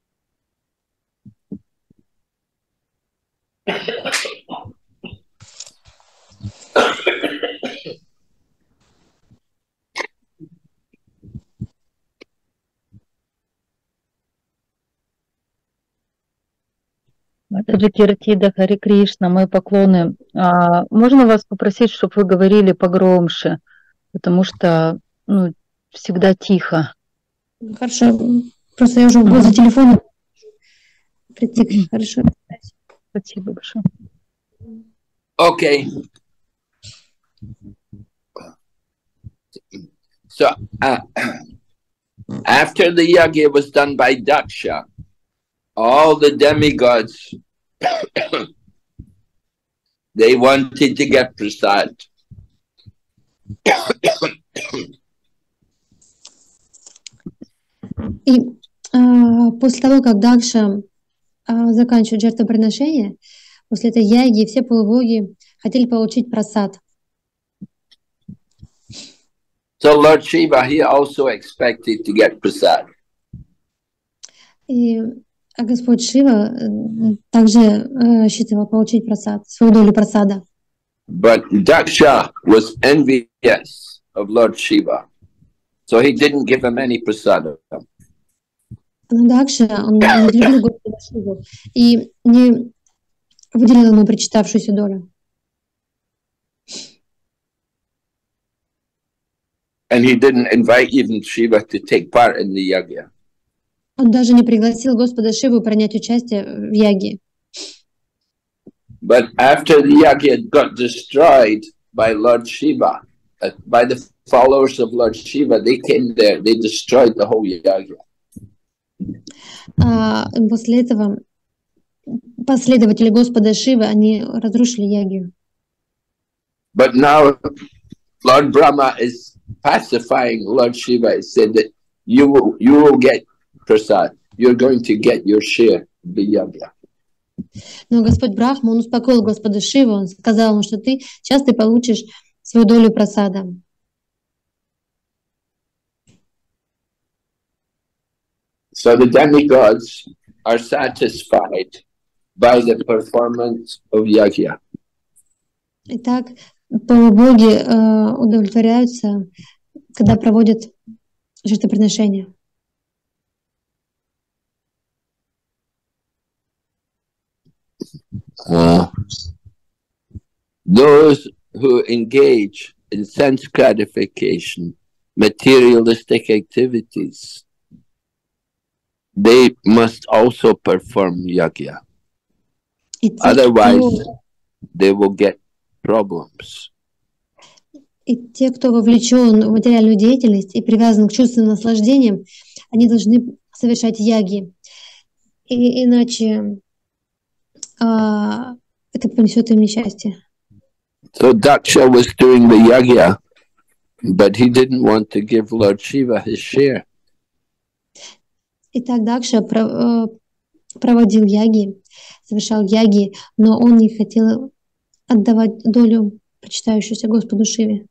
Мададжи Киртида, Хари Кришна, мои поклоны. Можно вас попросить, чтобы вы говорили погромче, потому что всегда тихо. Хорошо. Просто я уже возле телефона. Прийти. Хорошо. Спасибо большое. Okay. So after the yagya was done by Daksha, all the demigods they wanted to get prasad. И после того, как Дакша заканчивает жертвоприношение, после этой яги все полубоги хотели получить прасад. So Lord Shiva, he also expected to get prasad. И Господь Шива также рассчитывал получить прасад, свою долю прасада. But Daksha was envious of Lord Shiva, so he didn't give him any prasad. Но Дакша, он не любил Господа Шиву и не выделил ему причитавшуюся долю. And he didn't invite even Shiva to take part in the yagya. Он даже не пригласил Господа Шиву принять участие в яге. But after the yagya got destroyed by Lord Shiva, by the followers of Lord Shiva, they came there, they destroyed the whole yagya. После этого последователи Господа Шивы, они разрушили ягью. But now Lord Brahma is pacifying Lord Shiva. He said that you will get prasad. You're going to get your share of the yagya. Но Господь Брахма, он успокоил Господа Шиву, он сказал ему, что сейчас ты получишь свою долю прасада. So the demigods are satisfied by the performance of yagya. Итак, полубоги удовлетворяются, когда проводят жертвоприношение. Those who engage in sense gratification, materialistic activities, they must also perform yagya. Otherwise, they will get problems. И те, кто вовлечен в материальную деятельность и привязан к чувственным наслаждениям, они должны совершать яги. И иначе это принесет им несчастье. So Daksha was doing the yagya, but he didn't want to give Lord Shiva his share. Итак, Дакша проводил яги, совершал яги, но он не хотел отдавать долю, причитающуюся Господу Шиве.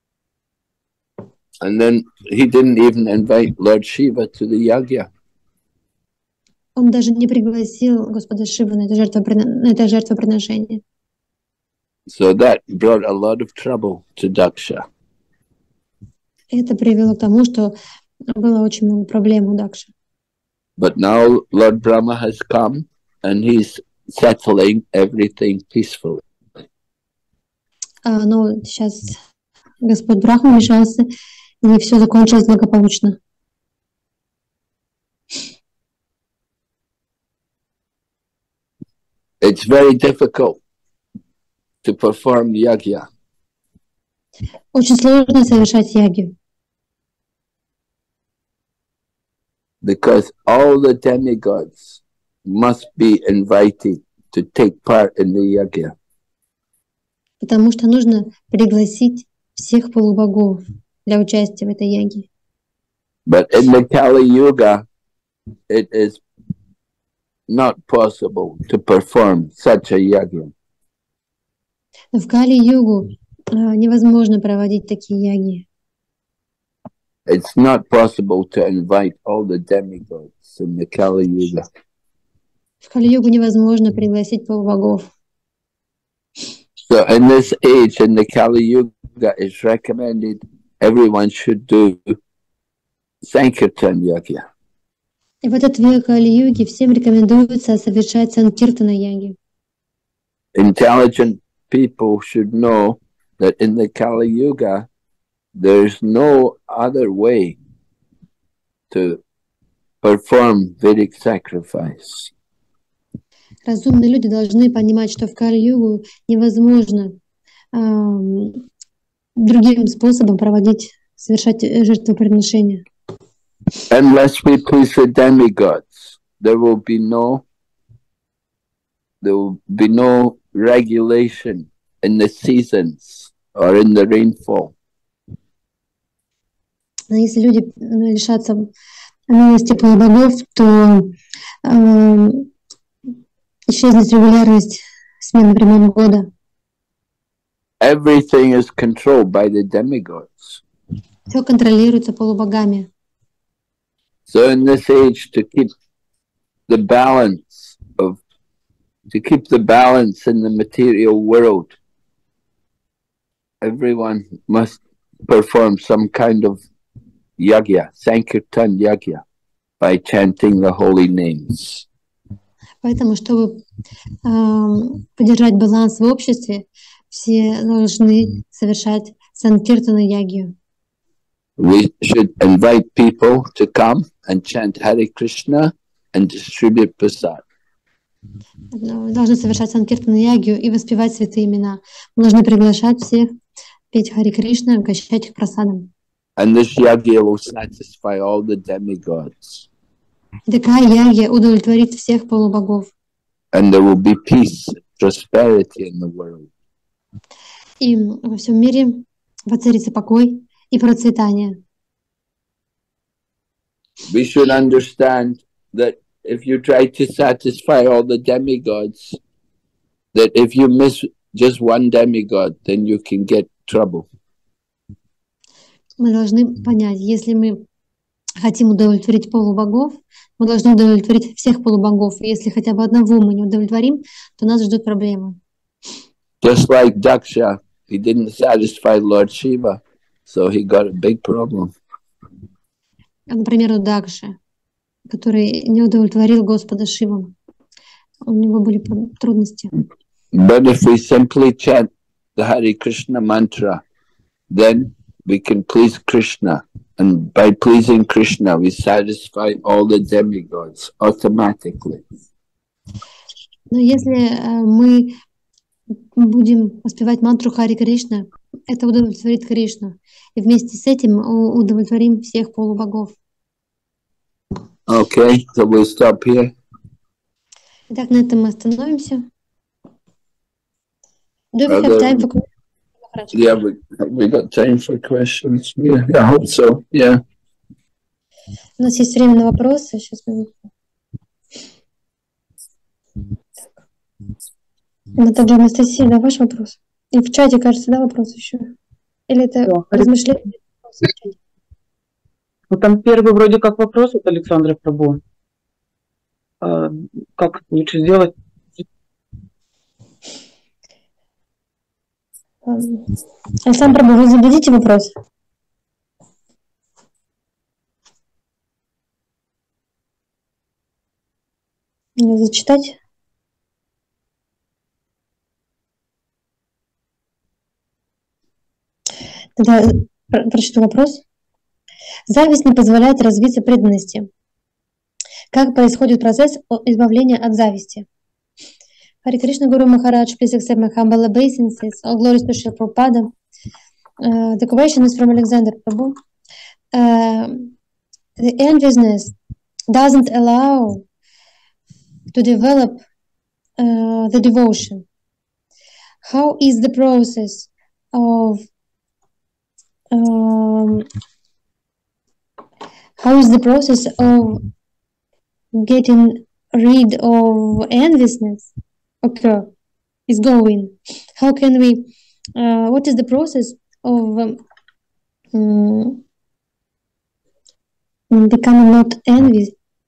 And then he didn't even invite Lord Shiva to the yagya. Он даже не пригласил Господа Шиву на это жертвоприношение. So that brought a lot of trouble to Daksha. Это привело к тому, что было очень много проблем у Дакши. But now Lord Brahma has come and he's settling everything peacefully. Но сейчас Господь Брахма вмешался, и все закончилось благополучно. It's very difficult to perform yagya. Очень сложно совершать яги. Because all the demigods must be invited to take part in the yagya. Потому что нужно пригласить всех полубогов для участия в этой яге. But in the Kali Yuga, it is not possible to perform such a yagya. Но в Кали-югу невозможно проводить такие яги. It's not possible to invite all the demigods in the Kali Yuga. В Кали-югу невозможно пригласить полубогов. So in this age, in the Kali Yuga, it's recommended everyone should do Sankirtan Yagya. И в этот век Кали-юги всем рекомендуется совершать санкиртана-яги. Intelligent people should know that in the Kali Yuga, there's no other way to perform Vedic sacrifice. Разумные люди должны понимать, что в Кали-югу невозможно другим способом совершать жертвоприношения. Unless we please the demigods, there will be no regulation in the seasons or in the rainfall. Но если люди лишатся милости полубогов, то исчезнет регулярность смены времен года. Everything is controlled by the demigods. Все контролируется полубогами. So in this age, to keep the balance in the material world, everyone must perform some kind of yagya, Sankirtan yagya, by chanting the holy names. Поэтому, чтобы поддержать баланс в обществе, все должны совершать санкиртана-ягию. We should invite people to come and chant Hare Krishna and distribute prasad. Мы должны совершать санкиртана-ягию и воспевать святые имена. Мы должны приглашать всех петь Харе Кришна, угощать их прасадом. And this yagya will satisfy all the demigods. Такая ягия удовлетворит всех полубогов. And there will be peace, prosperity in the world. И во всем мире воцарится покой и процветание. We should understand that if you try to satisfy all the demigods, that if you miss just one demigod, then you can get trouble. Мы должны понять, если мы хотим удовлетворить полубогов, мы должны удовлетворить всех полубогов. И если хотя бы одного мы не удовлетворим, то нас ждут проблемы. Just like Daksha, he didn't satisfy Lord Shiva, so he got a big problem. Например, у Дакши, который не удовлетворил Господа Шиву. У него были трудности. But if we simply chant the Hare Krishna mantra, then we can please Krishna. And by pleasing Krishna, we satisfy all the demigods automatically. Но если мы будем воспевать мантру Хари Кришна, это удовлетворит Кришну. И вместе с этим удовлетворим всех полубогов. Okay, so we'll stop here. Итак, на этом мы остановимся. Do we have time for questions? Yeah, we got time for questions. Yeah, I hope so. Yeah. У нас есть время на вопросы. Сейчас мы... Это же Анастасия, да, ваш вопрос? И в чате, кажется, да, вопрос еще? Или это размышление? Ну, там первый вроде как вопрос от Александра Прабу. Как лучше сделать? Александр Прабу, вы зададите вопрос? Мне зачитать? Тогда прочту вопрос. Зависть не позволяет развиться преданности. Как происходит процесс избавления от зависти? Харе Кришна, Гуру Махарадж, please accept my humble obeisances. All glories to Srila Prabhupada. The question is from Alexander Prabhu. The enviousness doesn't allow to develop the devotion. How is the process of getting rid of enviousness is going? How can we? What is the process of becoming not envious?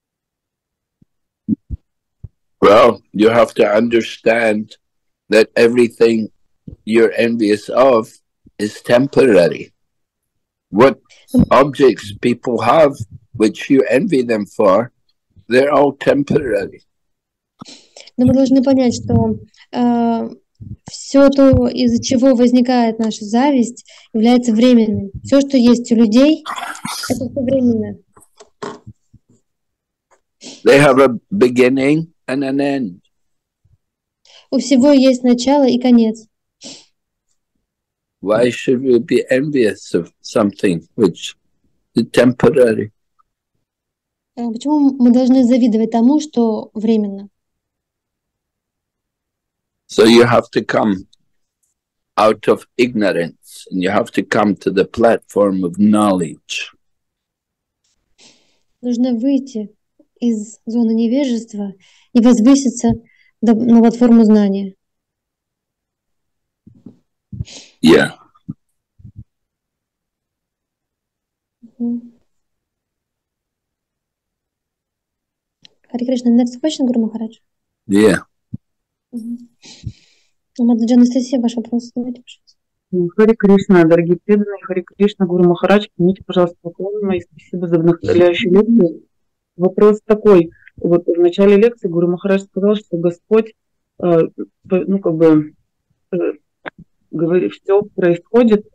Well, you have to understand that everything you're envious of is temporary. What objects people have, which you envy them for, They're all temporary. Но мы должны понять, что все то, из-за чего возникает наша зависть, является временным. Все, что есть у людей, это все временно. They have a beginning and an end. У всего есть начало и конец. Why should we be envious of something which is temporary? Почему мы должны завидовать тому, что временно? So you have to come out of ignorance and you have to come to the platform of knowledge. Нужно выйти из зоны невежества и возвыситься на платформу знания. Yeah. Харе Кришна, next question, Гуру Махарадж. Yeah. Мадхуджа Анастасия, ваш вопрос задавайте, пожалуйста. Харе Кришна, дорогие преданные, Харе Кришна, Гуру Махарадж, примите, пожалуйста, поклоны мои, спасибо за вдохновляющую лекцию. Вопрос такой, вот в начале лекции Гуру Махарадж сказал, что Господь, говорит, все происходит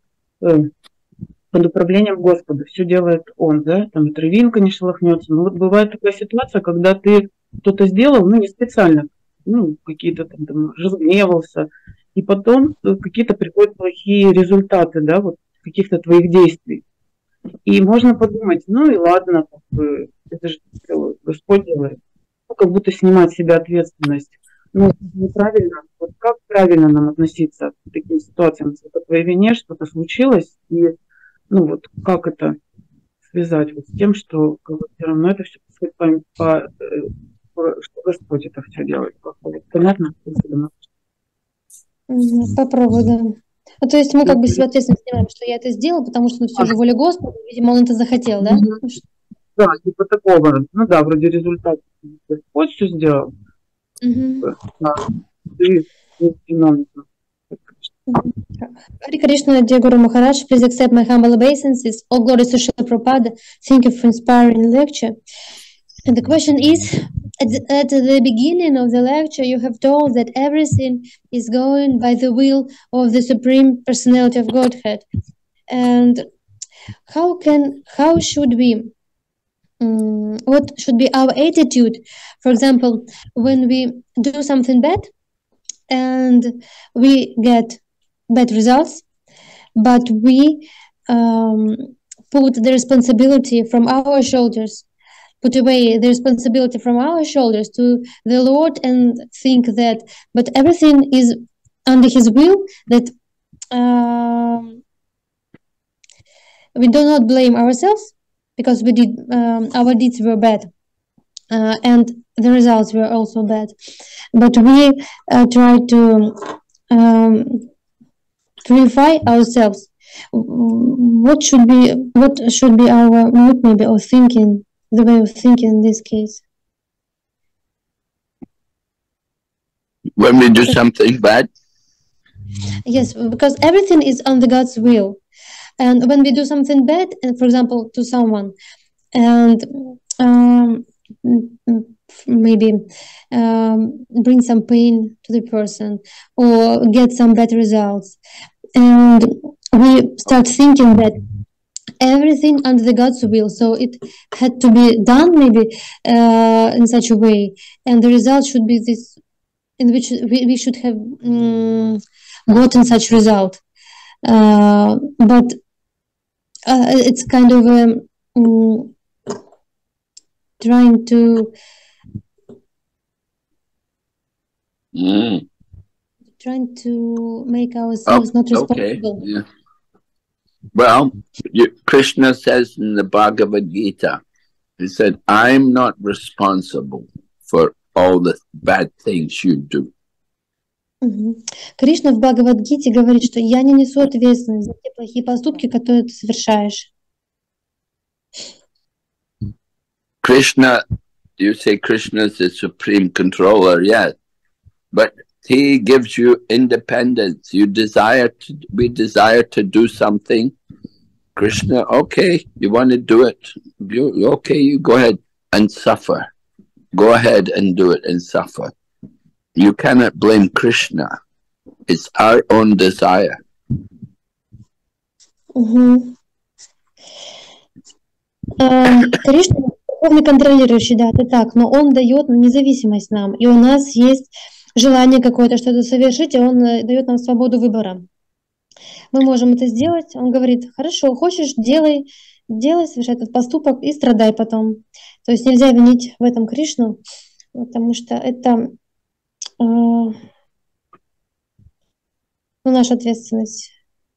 под управлением Господа, все делает Он, да, там и травинка не шелохнется. Но вот бывает такая ситуация, когда ты что-то сделал, не специально, какие-то там разгневался, и потом какие-то приходят плохие результаты, да, вот каких-то твоих действий. И можно подумать, и ладно, это же Господь делает, как будто снимать с себя ответственность. Неправильно. Вот как правильно нам относиться к таким ситуациям? По твоей вине что-то случилось, и как это связать с тем, что все равно это все происходит что Господь это все делает. Понятно? Попробуй, да. То есть мы как бы себя ответственность снимаем, что я это сделал, потому что все же воля Господа, видимо, он это захотел, да? Да, типа такого. Вроде результат Господь все сделал. Hare Krishna, dear Guru Maharaj, please accept my humble obeisances. All glories to Srila Prabhupada. Thank you for inspiring lecture. And the question is, at the beginning of the lecture, you have told that everything is going by the will of the Supreme Personality of Godhead. And how should we, what should be our attitude, for example, when we do something bad and we get bad results, but we put the responsibility from our shoulders, put away the responsibility from our shoulders to the Lord and think that, but everything is under His will, that we do not blame ourselves because we did our deeds were bad and the results were also bad, but we try to purify ourselves. What should be our mood, maybe, or thinking, the way of thinking in this case? When we do something bad? Yes, because everything is under God's will. And when we do something bad, and for example, to someone, and maybe bring some pain to the person or get some bad results, and we start thinking that everything under the God's will, so it had to be done maybe in such a way, and the result should be this, in which we should have gotten such result. But it's kind of trying to make ourselves not responsible. Okay. Yeah. Well, Krishna says in the Bhagavad Gita, he said, I'm not responsible for all the bad things you do. Кришна в Бхагавад-гите говорит, что я не несу ответственность за те плохие поступки, которые ты совершаешь. Krishna, you say Krishna is the supreme controller, yes, but he gives you independence. We desire to do something. Krishna, okay, you want to do it. You go ahead. and suffer. Go ahead and do it and suffer. You cannot blame Krishna. It's our own desire. Кришна верховный контролирующий, да, это так, но он дает независимость нам, и у нас есть желание какое-то что-то совершить, и он дает нам свободу выбора. Мы можем это сделать, он говорит, хорошо, хочешь, делай, совершай этот поступок и страдай потом. То есть нельзя винить в этом Кришну, потому что это наша ответственность.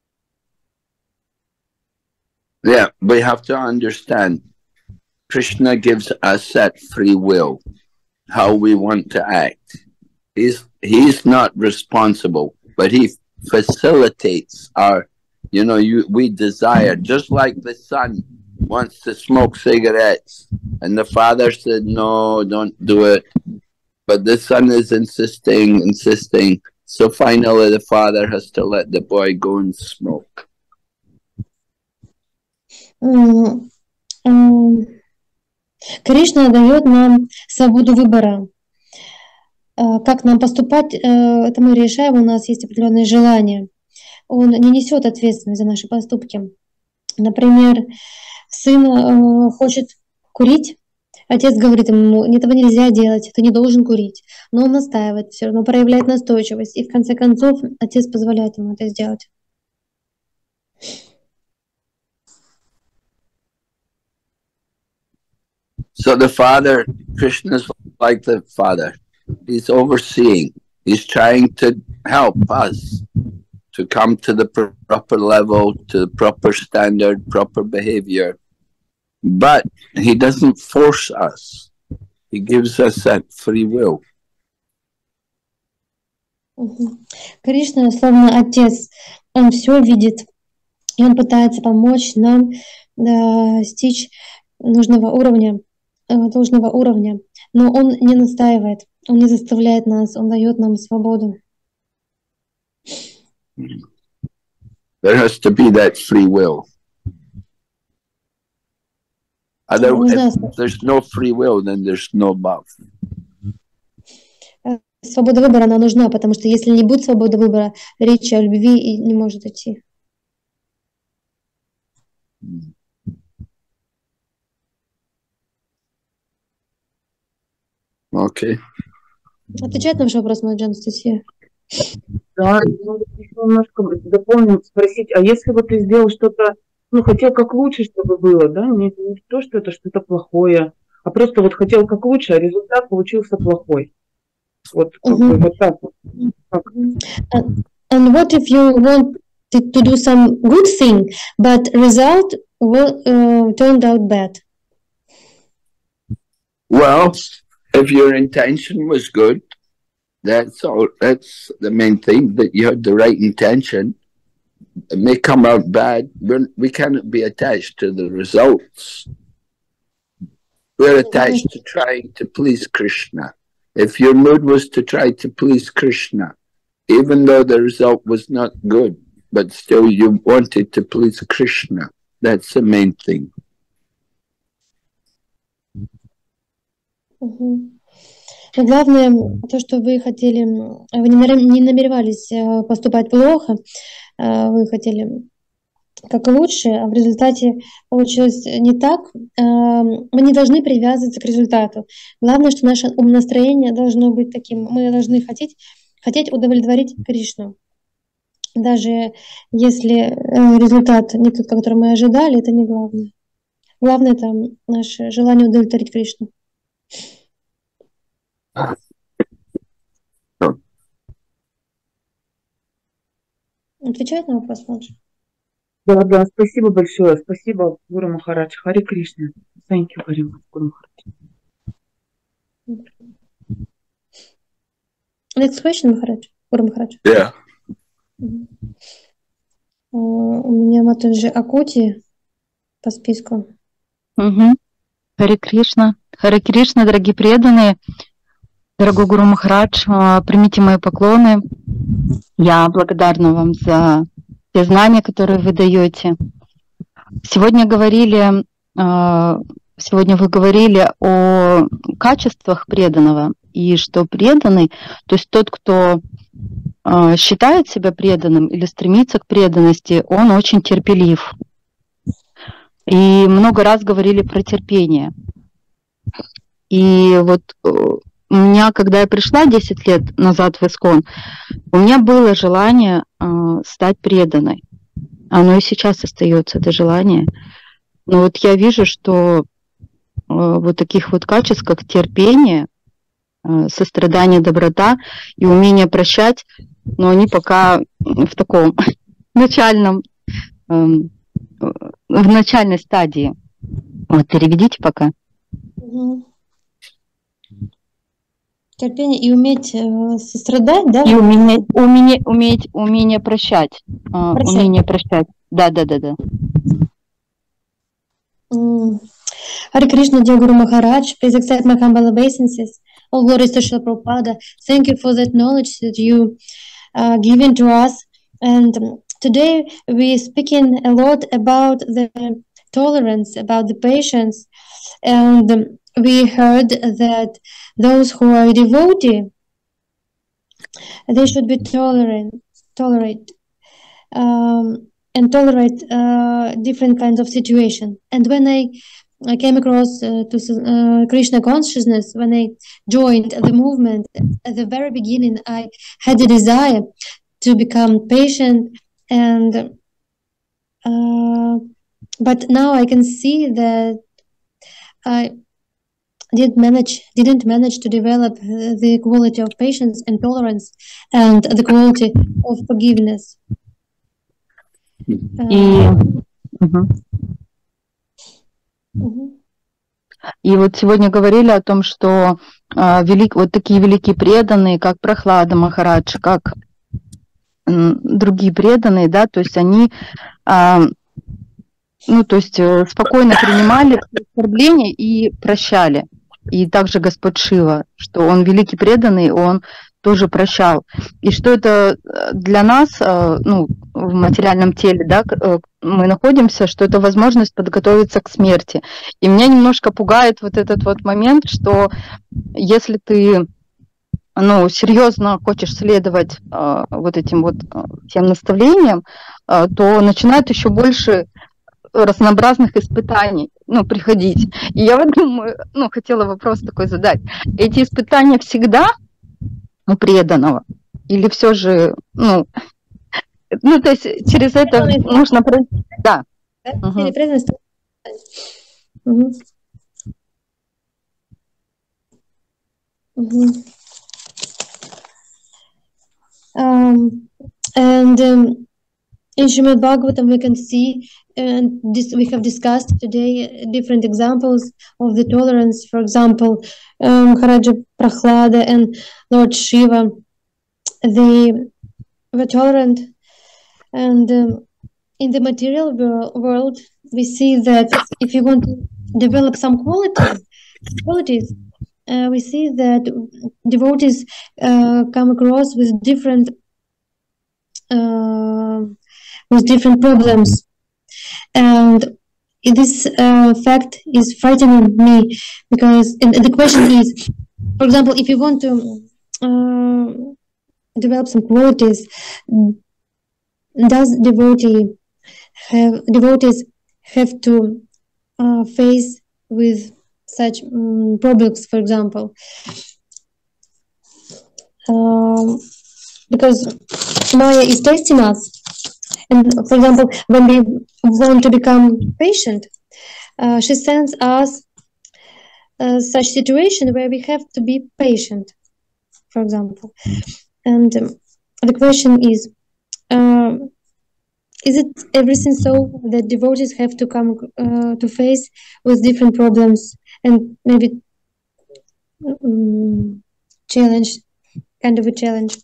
Yeah, we have to understand Krishna gives us that free will, how we want to act. He's not responsible, but he facilitates our, we desire, just like the son wants to smoke cigarettes and the father said, no, don't do it. But the son is insisting. So finally the father has to let the boy go and smoke. Кришна дает нам свободу выбора. Как нам поступать, это мы решаем, у нас есть определенные желания. Он не несет ответственность за наши поступки. Например, сын хочет курить, отец говорит ему, этого нельзя делать, ты не должен курить. Но он настаивает, все равно проявляет настойчивость. И в конце концов отец позволяет ему это сделать. So the father, Krishna is like the father. He's overseeing. He's trying to help us to come to the proper level, to the proper standard, proper behavior. But he doesn't force us. He gives us that free will. Кришна, словно отец, он все видит, и он пытается помочь нам достичь должного уровня, но он не настаивает, он не заставляет нас, он дает нам свободу. There has to be that free will. Otherwise, if there's no free will, then there's no love. Свобода выбора, она нужна, потому что если не будет свободы выбора, речи о любви и не может идти. Окей. Отвечает на ваш вопрос, моя Анастасия? Да, немножко дополнить, спросить, а если бы ты сделал что-то, хотел как лучше, чтобы было, да, не то, что это что-то плохое, а просто вот хотел как лучше, а результат получился плохой. Вот, вот так вот. And what if you want to do some good thing, but result turned out bad? Well, if your intention was good, that's all. That's the main thing, that you had the right intention. It may come out bad. We cannot be attached to the results. We're attached to trying to please Krishna. If your mood was to try to please Krishna, even though the result was not good, but still you wanted to please Krishna, that's the main thing. Но главное, то, что вы хотели, вы не намеревались поступать плохо, вы хотели как лучше, а в результате получилось не так. Мы не должны привязываться к результату. Главное, что наше умонастроение должно быть таким. Мы должны хотеть удовлетворить Кришну. Даже если результат не тот, который мы ожидали, это не главное. Главное — это наше желание удовлетворить Кришну. Отвечает на вопрос, Маджи? Да, спасибо большое. Спасибо, Гуру Махарадж. Хари Кришна. Thank you very much, Гуру Махарадж. Next question, Махарадж. Гуру Махарадж. Yeah. У меня Матаджи Акути по списку. Хари Кришна. Хари Кришна, дорогие преданные. Дорогой Гуру Махарадж, примите мои поклоны. Я благодарна вам за те знания, которые вы даете. Сегодня говорили сегодня вы говорили о качествах преданного, и что преданный, то есть тот, кто считает себя преданным или стремится к преданности, он очень терпелив. И много раз говорили про терпение. И вот у меня, когда я пришла 10 лет назад в ИСККОН, у меня было желание стать преданной. Оно и сейчас остается, это желание. Но вот я вижу, что вот таких вот качеств, как терпение, сострадание, доброта и умение прощать, но они пока в таком начальной стадии. Вот, переведите пока. Терпение и уметь сострадать, да? И умение прощать. Умение прощать. Да. Hare Krishna, dear Guru Maharaj, please accept my humble obeisances. All glories to Srila Prabhupada. Thank you for that knowledge that you given to us. And today we're speaking a lot about the tolerance, about the patience. And we heard that those who are devotee, they should be tolerate and tolerate different kinds of situation. And when I came across to Krishna consciousness, when I joined the movement, at the very beginning, I had a desire to become patient, and but now I can see that I didn't manage to develop the quality of patience and tolerance and the quality of forgiveness. И вот сегодня говорили о том, что вот такие великие преданные, как Прохлада Махарадж, как другие преданные, да, то есть они спокойно принимали оскорбления и прощали. И также Господь Шива, что он великий преданный, он тоже прощал. И что это для нас, в материальном теле, да, мы находимся, что это возможность подготовиться к смерти. И меня немножко пугает вот этот вот момент, что если ты, серьезно хочешь следовать вот этим вот всем наставлениям, то начинает еще больше разнообразных испытаний, приходить. И я вот думаю, хотела вопрос такой задать. Эти испытания всегда у преданного? Или все же, то есть через это нужно пройти? Да. In Srimad Bhagavatam, we can see, and we have discussed today different examples of the tolerance. For example, Maharaja Prahlada and Lord Shiva, they were tolerant. And in the material world, we see that if you want to develop some qualities, we see that devotees come across with different problems, and this fact is frightening me, because the question is, for example, if you want to develop some qualities, does devotees have to face with such problems, for example, because Maya is testing us. And for example, when we want to become patient, she sends us such situation where we have to be patient, for example. And the question is it everything so that devotees have to come to face with different problems and maybe kind of a challenge?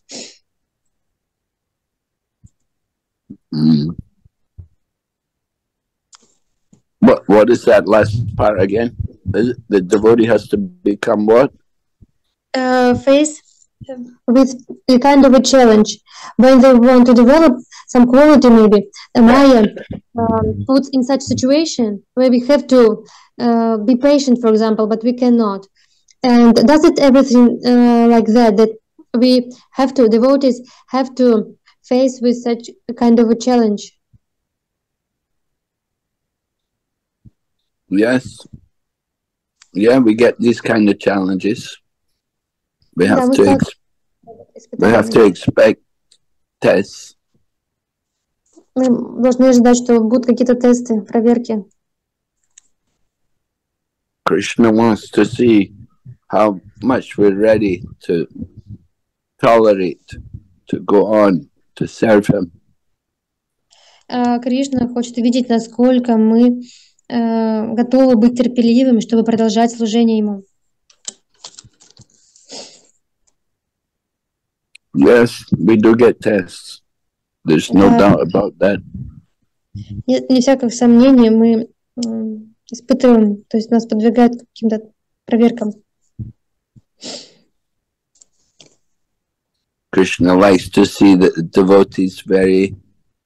What is that last part again? The devotee has to become what? Face with a kind of a challenge when they want to develop some quality. Maybe Maya puts in such situation where we have to be patient, for example, but we cannot. And does it everything like that we have to, devotees have to face with such a kind of a challenge? Yes. Yeah, we get these kind of challenges. We have to expect tests. Мы должны ожидать, что будут какие-то тесты, проверки. Krishna wants to see how much we're ready to tolerate, to go on, to serve him. Кришна хочет видеть, насколько мы готовы быть терпеливыми, чтобы продолжать служение ему. Yes, we do get tests. There's no doubt about that. Нет, не всяких сомнений, мы испытываем, то есть нас подвергают каким-то проверкам. Krishna likes to see that the devotees very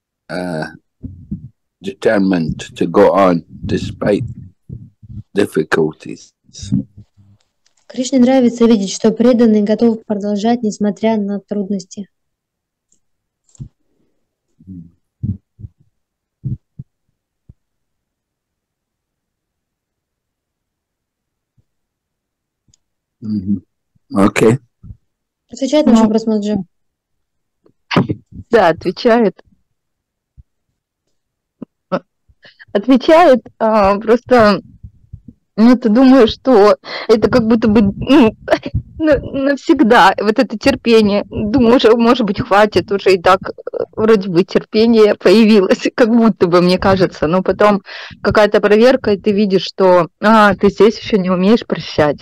determined to go on despite difficulties. Кришне нравится видеть, что преданные готовы продолжать, несмотря на трудности. Okay. Отвечает на наш вопрос, Маджи? Да, отвечает. Отвечает, просто ты думаешь, что это как будто бы навсегда, вот это терпение. Думаю, уже, может быть, хватит, уже и так вроде бы терпение появилось, как будто бы, мне кажется. Но потом какая-то проверка, и ты видишь, что ты здесь еще не умеешь прощать.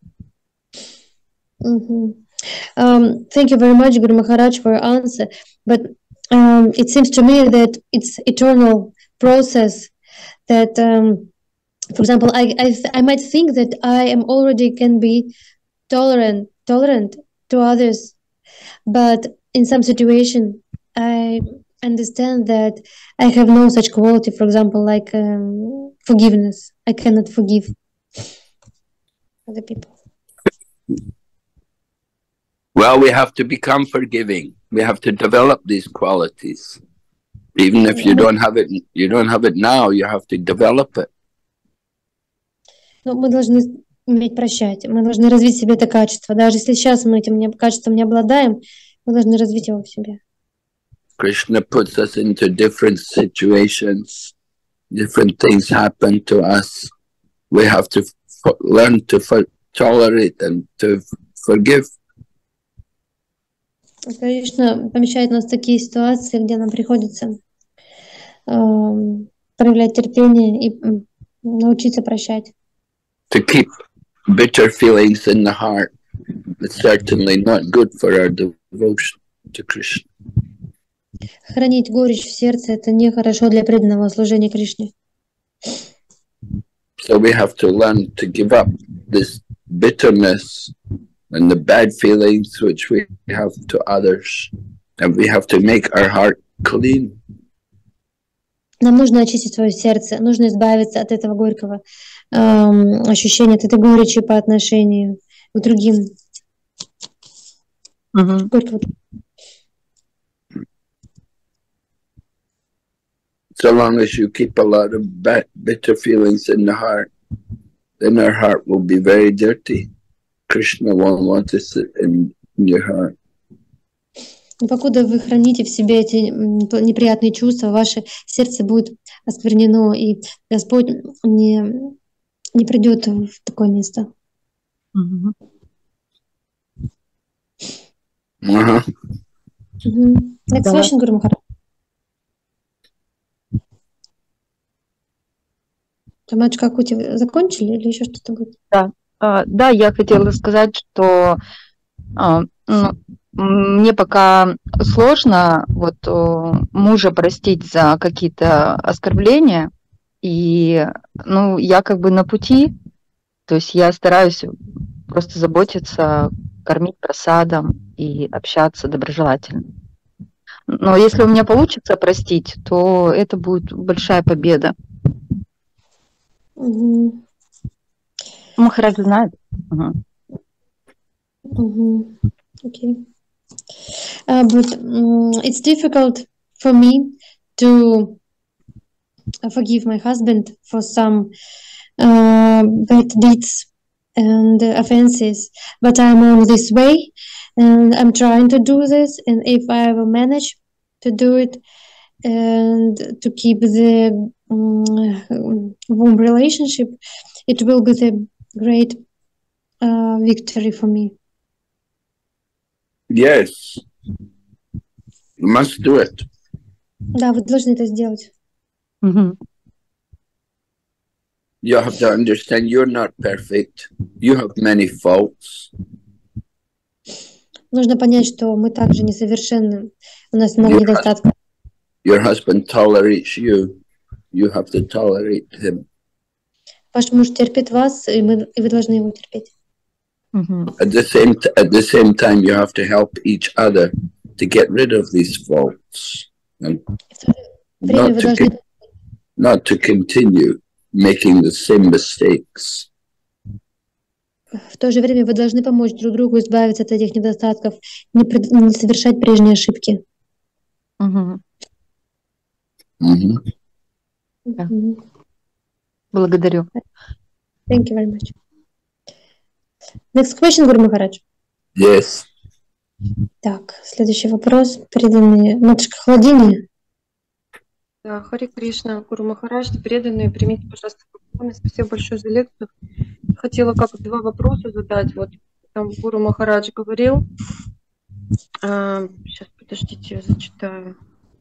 Thank you very much, Guru Maharaj, for your answer. But it seems to me that it's eternal process. That, for example, I might think that I am already can be tolerant to others, but in some situation, I understand that I have no such quality. For example, like forgiveness. I cannot forgive other people. Well, we have to become forgiving. We have to develop these qualities. Even if you don't have it now, you have to develop it. Но мы должны уметь прощать. Мы должны развить в себе это качество. Даже если сейчас мы этим качеством не обладаем, мы должны развить его в себе. Krishna puts us into different situations. Different things happen to us. We have to learn to tolerate and to forgive. Конечно, помещает нас в такие ситуации, где нам приходится проявлять терпение и научиться прощать. To keep bitter feelings in the heart is certainly not good for our devotion to Krishna. Хранить горечь в сердце — это нехорошо для преданного служения Кришне. So we have to learn to give up this bitterness and the bad feelings which we have to others, and we have to make our heart clean. Нам нужно очистить свое сердце, нужно избавиться от этого горького ощущения, от этой горечи по отношению к другим. So long as you keep a lot of bitter feelings in the heart, then our heart will be very dirty. Krishna won't want to sit in your heart. Покуда вы храните в себе эти неприятные чувства, ваше сердце будет осквернено, и Господь не придет в такое место. Next question, Guru Maharaj. Тамач, как вы закончили или еще что-то будет? Да, я хотела сказать, что мне пока сложно мужа простить за какие-то оскорбления, и я как бы на пути, то есть я стараюсь просто заботиться, кормить просадом и общаться доброжелательно. Но если у меня получится простить, то это будет большая победа. Махарадж знает. Okay. But it's difficult for me to forgive my husband for some bad deeds and offenses. But I'm on this way, and I'm trying to do this. And if I will manage to do it and to keep the warm relationship, it will be the great victory for me. Yes, you must do it. Да, вы должны это сделать. You have to understand you're not perfect. You have many faults. Нужно понять, что мы также несовершенны. У нас много недостатков. Your husband tolerates you. You have to tolerate him. Ваш муж терпит вас, и вы должны его терпеть. At the same time, you have to help each other to get rid of these faults, and not to continue making the same mistakes. В то же время вы должны помочь друг другу избавиться от этих недостатков, не совершать прежние ошибки. Благодарю. Thank you very much. Next question, Гуру Махарадж. Yes. Так, следующий вопрос. Преданные. Матушка Хладини. Да, Хари Кришна, Гуру Махарадж, преданные, примите, пожалуйста, поклоны. Спасибо большое за лекцию. Хотела как два вопроса задать. Вот там Гуру Махарадж говорил. Сейчас, подождите, я зачитаю.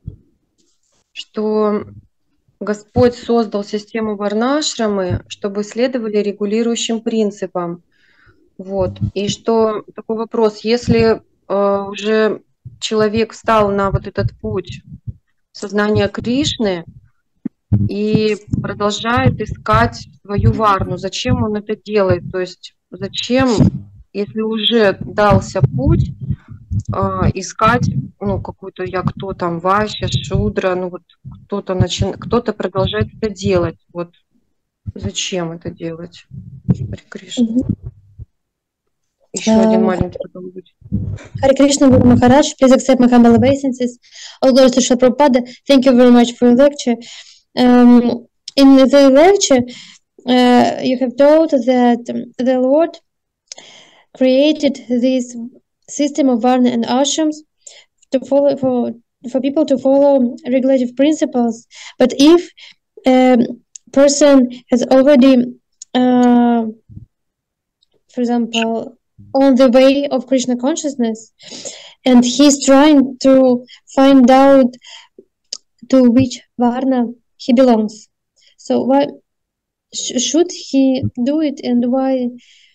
Что Господь создал систему варнашрамы, чтобы следовали регулирующим принципам. Вот. И что такой вопрос, если уже человек встал на вот этот путь сознания Кришны и продолжает искать свою варну, зачем он это делает? То есть зачем, если уже дался путь, искать, ну, какую-то, кто там, Вайшья, Шудра, ну, вот кто-то продолжает это делать. Вот зачем это делать? Харе Кришна. Еще один маленький потом будет. Харе Кришна, Guru Maharaj, please accept my humble obeisances. All glories to Srila Prabhupada. Thank you very much for your lecture. In the lecture, you have told that the Lord created this system of Varna and Ashrams to follow for people to follow regulative principles. But if a person has already, for example, on the way of Krishna consciousness, and he's trying to find out to which Varna he belongs. So why should he do it, and why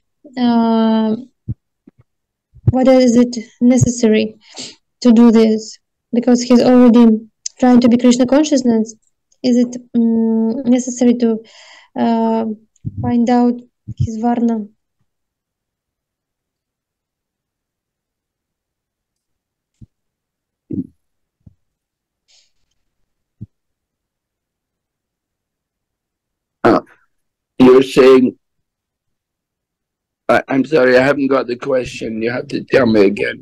is it necessary to do this? Because he's already trying to be Krishna consciousness. Is it necessary to find out his Varna? You're saying, I'm sorry, I haven't got the question. You have to tell me again.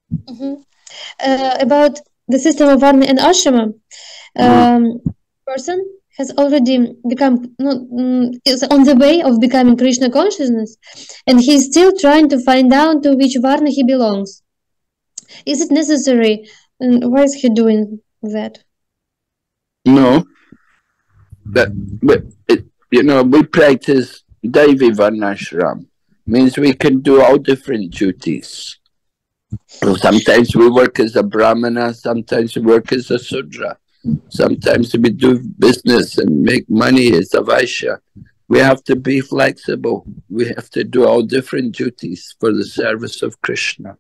About the system of Varna and Ashrama. Person has already become, is on the way of becoming Krishna consciousness, and he's still trying to find out to which Varna he belongs. Is it necessary? And why is he doing that? No. But we practice Daivi Varnashram. Means we can do all different duties. So sometimes we work as a Brahmana, sometimes we work as a Sudra. Sometimes we do business and make money as a Vaishya. We have to be flexible. We have to do all different duties for the service of Krishna.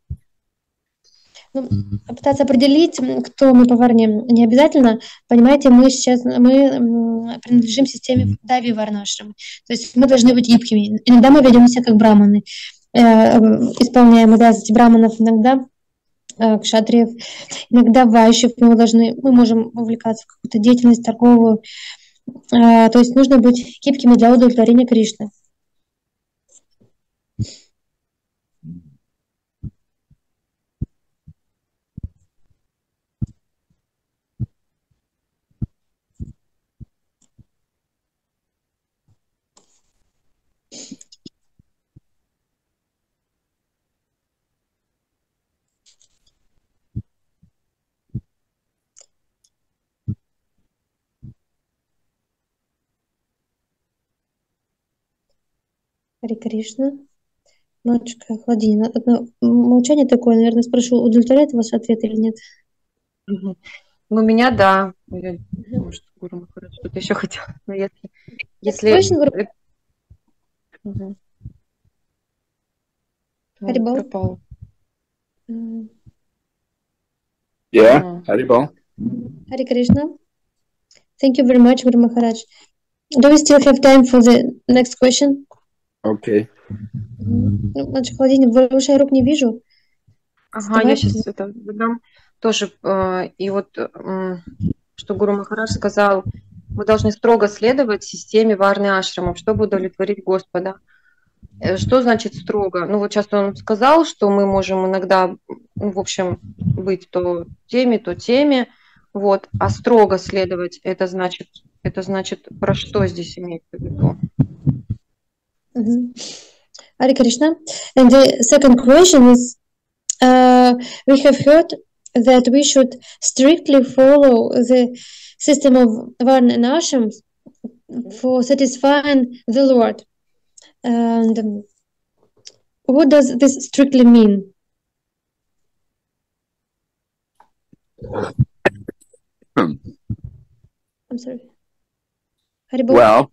Пытаться определить, кто мы по Варне, не обязательно. Понимаете, мы принадлежим системе Дайви Варнашрам. То есть мы должны быть гибкими. Иногда мы ведем себя как браманы, исполняем обязанности браманов, иногда кшатриев, иногда вайшев. Мы можем увлекаться в какую-то деятельность торговую. То есть нужно быть гибкими для удовлетворения Кришны. Харе Кришна. Матушка Хладинина. Молчание такое, наверное, спрошу, удовлетворяет ваш ответ или нет? Мгм. Ну, меня да. Может, Гуру Махарадж что-то еще хотел. Но Next если question, Guru Мгм. Он Харибол. пропал. Yeah, Haribol. Харе Кришна. Thank you very much, Guru Maharaj. Do we still have time for the next question? Okay. Ну, Матушка Хладинина, больше я рук не вижу. Ага, я Задавайте. сейчас это задам тоже. И вот что Гуру Махарадж сказал, мы должны строго следовать системе варны ашрамов, чтобы удовлетворить Господа. Что значит строго? Ну вот сейчас он сказал, что мы можем иногда, ну, в общем, быть то теме, вот, а строго следовать, это значит про что здесь имеется в виду? Hare Krishna. And the second question is, we have heard that we should strictly follow the system of Varna and Ashram for satisfying the Lord. And what does this strictly mean? I'm sorry. Haribol? Well,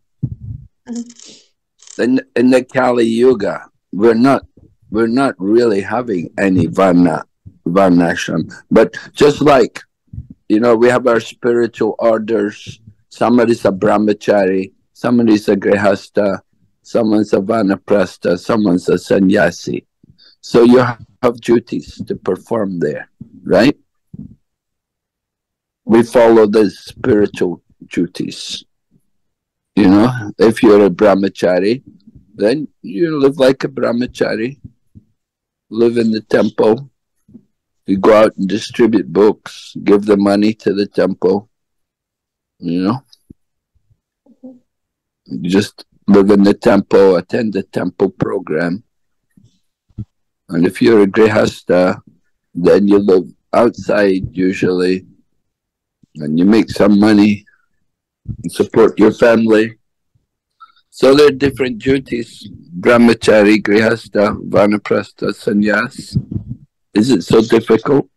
in the Kali Yuga, we're not really having any varnashram. But just like, you know, we have our spiritual orders. Somebody's a brahmachari, somebody's a grihasta, someone's a vanaprastha, someone's a sannyasi. So you have duties to perform there, right? We follow the spiritual duties. You know, if you're a brahmachari, then you live like a brahmachari, live in the temple, you go out and distribute books, give the money to the temple, you know. You just live in the temple, attend the temple program. And if you're a grihasta, then you live outside usually, and you make some money and support your family. So there are different duties: brahmachari, grihasta, vanaprastha, sannyas. Is it so difficult?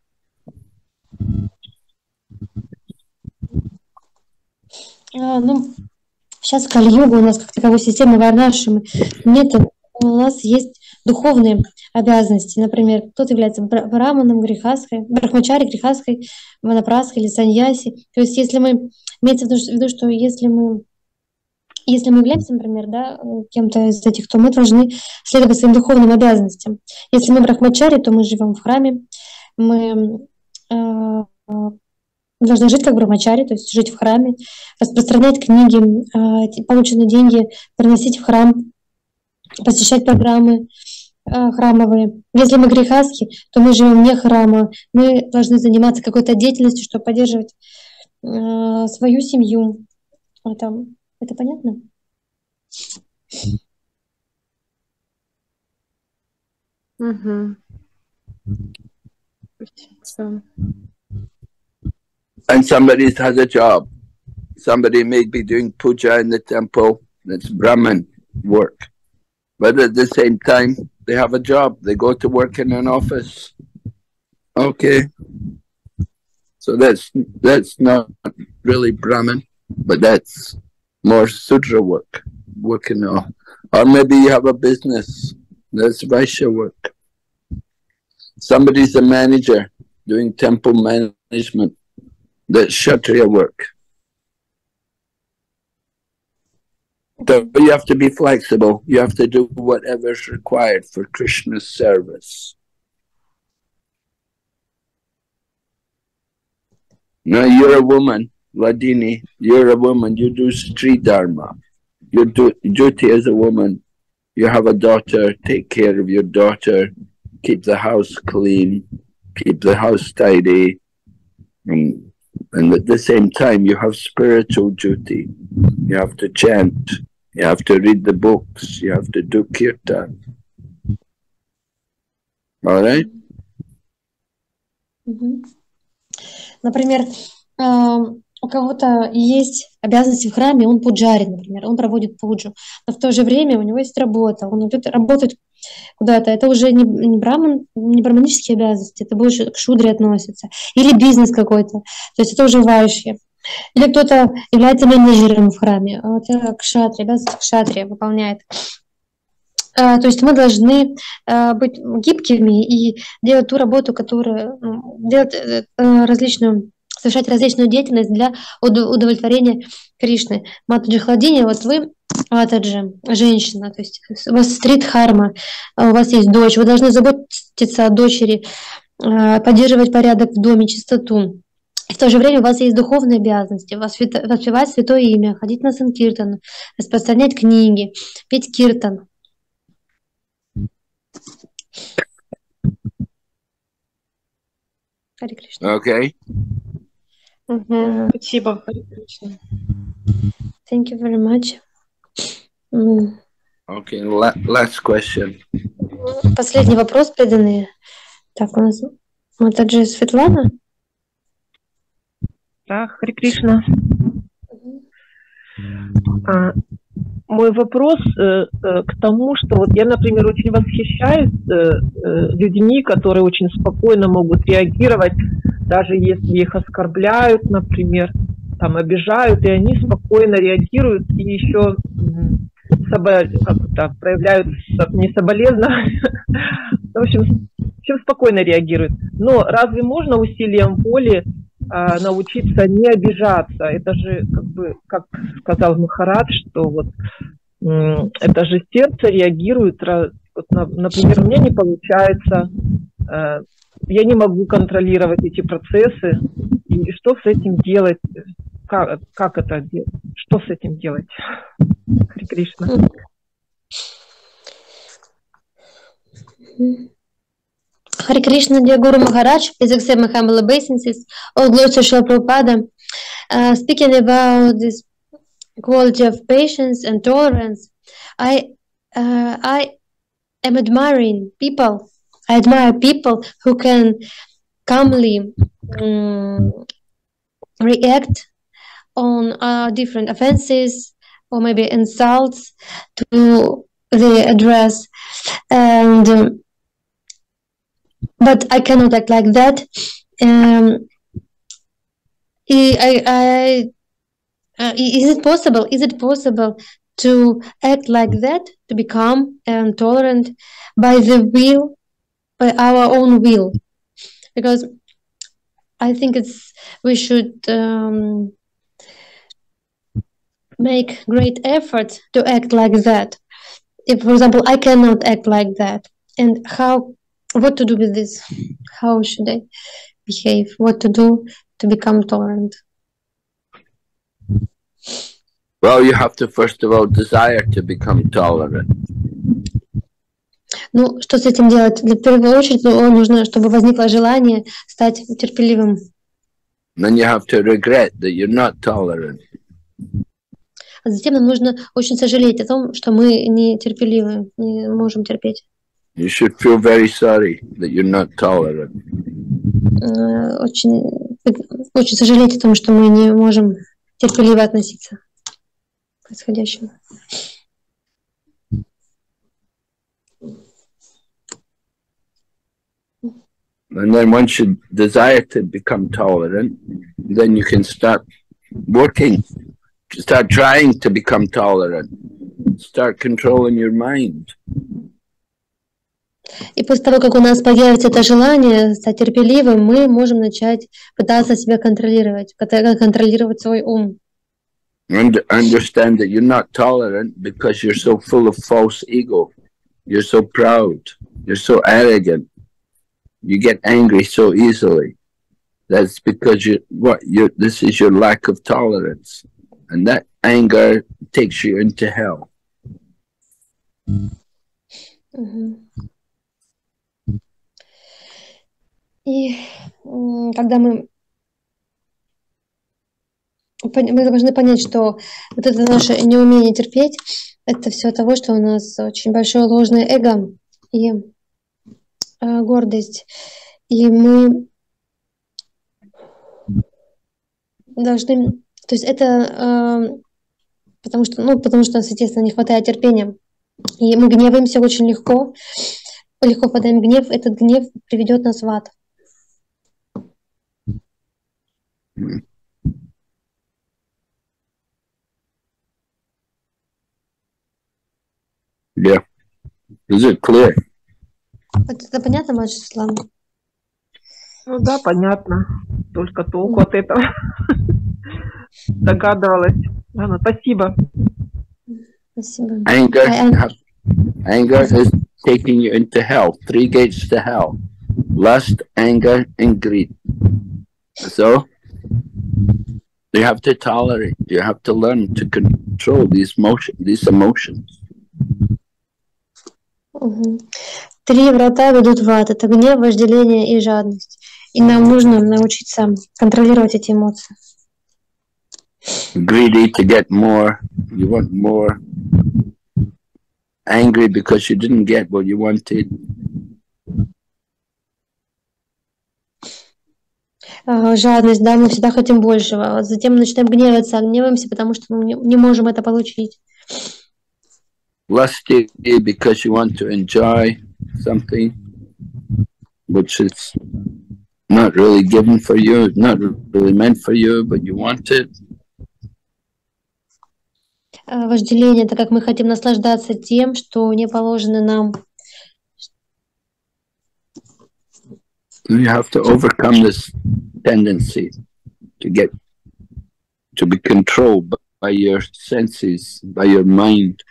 Ну, сейчас в Кали-югу у нас как таковой системы варнашрамы нет. У нас есть духовные обязанности. Например, кто-то является браманом, грихасхой, брахмачари, грихасхой, ванапрасхой или саньяси. То есть если мы, имеется в виду, что если мы являемся, например, да, кем-то из этих, то мы должны следовать своим духовным обязанностям. Если мы брахмачари, то мы живем в храме, мы должны жить как брахмачари, то есть жить в храме, распространять книги, полученные деньги приносить в храм, посещать программы храмовые. Если мы грехастки, то мы живем вне храма, мы должны заниматься какой-то деятельностью, чтобы поддерживать свою семью. Это понятно? Угу. And somebody has a job. Somebody may be doing puja in the temple. That's Brahman work. But at the same time, they have a job. They go to work in an office. Okay. So that's not really Brahman, but that's more Sudra work. Working on. Or maybe you have a business. That's Vaishya work. Somebody's a manager doing temple management. That's Kshatriya work. So you have to be flexible. You have to do whatever's required for Krishna's service. Now you're a woman, Vladini, you're a woman, you do Stri Dharma. Your duty as a woman, you have a daughter, take care of your daughter, keep the house clean, keep the house tidy, and at the same time you have spiritual duty. You have to chant, you have to read the books, you have to do kirtan. All right? Например, у кого-то есть обязанности в храме, он пуджари, например, он проводит пуджу, но в то же время у него есть работа, он идет работать куда-то. Это уже не браман, не браманические обязанности, это больше к шудре относится. Или бизнес какой-то, то есть это уже вайшья. Или кто-то является менеджером в храме, вот это кшатри, обязанности кшатри выполняет. То есть мы должны быть гибкими и делать ту работу, которую делать совершать различную деятельность для удовлетворения Кришны. Матаджи Хладини, вот вы, Матаджи, женщина, то есть у вас стрит-харма, у вас есть дочь, вы должны заботиться о дочери, поддерживать порядок в доме, чистоту. И в то же время у вас есть духовные обязанности, воспевать святое имя, ходить на санкиртан, распространять книги, петь киртан. Харе Кришна. Okay. Спасибо, Харе Кришна. Thank you very much. Okay, last question. Последний вопрос, преданные. Так, у нас Матаджи Светлана. Да, Харе Кришна. Мой вопрос к тому, что вот я, например, очень восхищаюсь людьми, которые очень спокойно могут реагировать, даже если их оскорбляют, например, там обижают, и они спокойно реагируют и еще проявляют не соболезнования, в общем, спокойно реагируют. Но разве можно усилием воли научиться не обижаться? Это же, как сказал Махарадж, что вот это же сердце реагирует. Вот, например, у меня не получается, я не могу контролировать эти процессы. И что с этим делать? Как это делать? Что с этим делать? Харе Кришна. Hare Krishna, dear Guru Maharaj, please accept my humble obeisances. All glories to Srila Prabhupada. Speaking about this quality of patience and tolerance, I am admiring people. I admire people who can calmly react on different offenses or maybe insults to the address, and but I cannot act like that. Is it possible? Is it possible to act like that, to become tolerant by our own will? Because I think we should make great effort to act like that. If, for example, I cannot act like that, and what to do with this? How should I behave? What to do to become tolerant? Well, you have to first of all desire to become tolerant. Ну, что с этим делать? В первую очередь, нужно, чтобы возникло желание стать терпеливым. Then you have to regret that you're not tolerant. А затем нам нужно очень сожалеть о том, что мы не терпеливы, не можем терпеть. You should feel very sorry that you're not tolerant. Очень сожалеть о том, что мы не можем терпеливо относиться к происходящему. And then once you desire to become tolerant, then you can start working, start trying to become tolerant, start controlling your mind. И после того, как у нас появится это желание стать терпеливым, мы можем начать пытаться себя контролировать свой ум. And understand that you're not tolerant because you're so full of false ego. You're so proud. You're so arrogant. You get angry so easily. That's because this is your lack of tolerance. And that anger takes you into hell. И когда мы должны понять, что вот это наше неумение терпеть, это все от того, что у нас очень большое ложное эго и гордость. И мы должны... То есть это потому что, соответственно, не хватает терпения. И мы гневаемся очень легко впадаем в гнев. Этот гнев приведет нас в ад. Yeah. Is it clear? Это понятно, Мадж Ислам? Ну да, понятно. Только толку от этого. Догадывалась. Ладно, спасибо. Спасибо. Anger is taking you into hell. 3 gates to hell. Lust, anger, and greed. So you have to tolerate. You have to learn to control these emotions. 3 врата ведут в ад. Это гнев, вожделение и жадность. И нам нужно научиться контролировать эти эмоции. Greedy to get more. You want more. Angry because you didn't get what you wanted. Жадность, да, мы всегда хотим большего. А затем мы начинаем гневаемся, потому что мы не можем это получить. Lusty because you want to enjoy something which is not really given for you, not really meant for you, but you want it. Вожделение, это как мы хотим наслаждаться тем, что не положено нам. You have to overcome this tendency to be controlled by your senses, by your mind.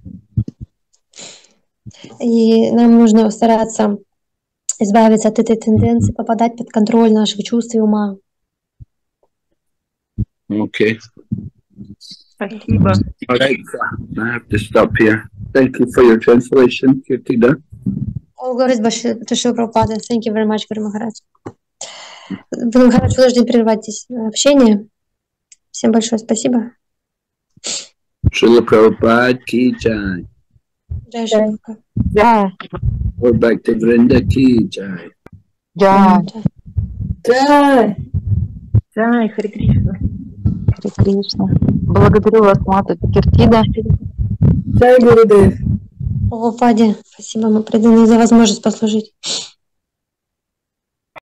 И нам нужно стараться избавиться от этой тенденции, попадать под контроль наших чувств и ума. Okay. Спасибо. All right, I have to stop here. Thank you for your translation, Kirtida. All glories to Шрила Прабхупада. Thank you very much, Guru Maharaj. Guru Maharaj, вынужден прервать здесь общение. Всем большое спасибо. Srila Prabhupada ki jai. Jai Shri Prabhupada. Jai. Or back to Vrinda ki jai. Jai. Jai. Jai, Харе Кришна. Харе Кришна. Благодарю вас, Мата Киртида. Jai Гурудев. Прабхупаде, спасибо, мы преданы за возможность послужить.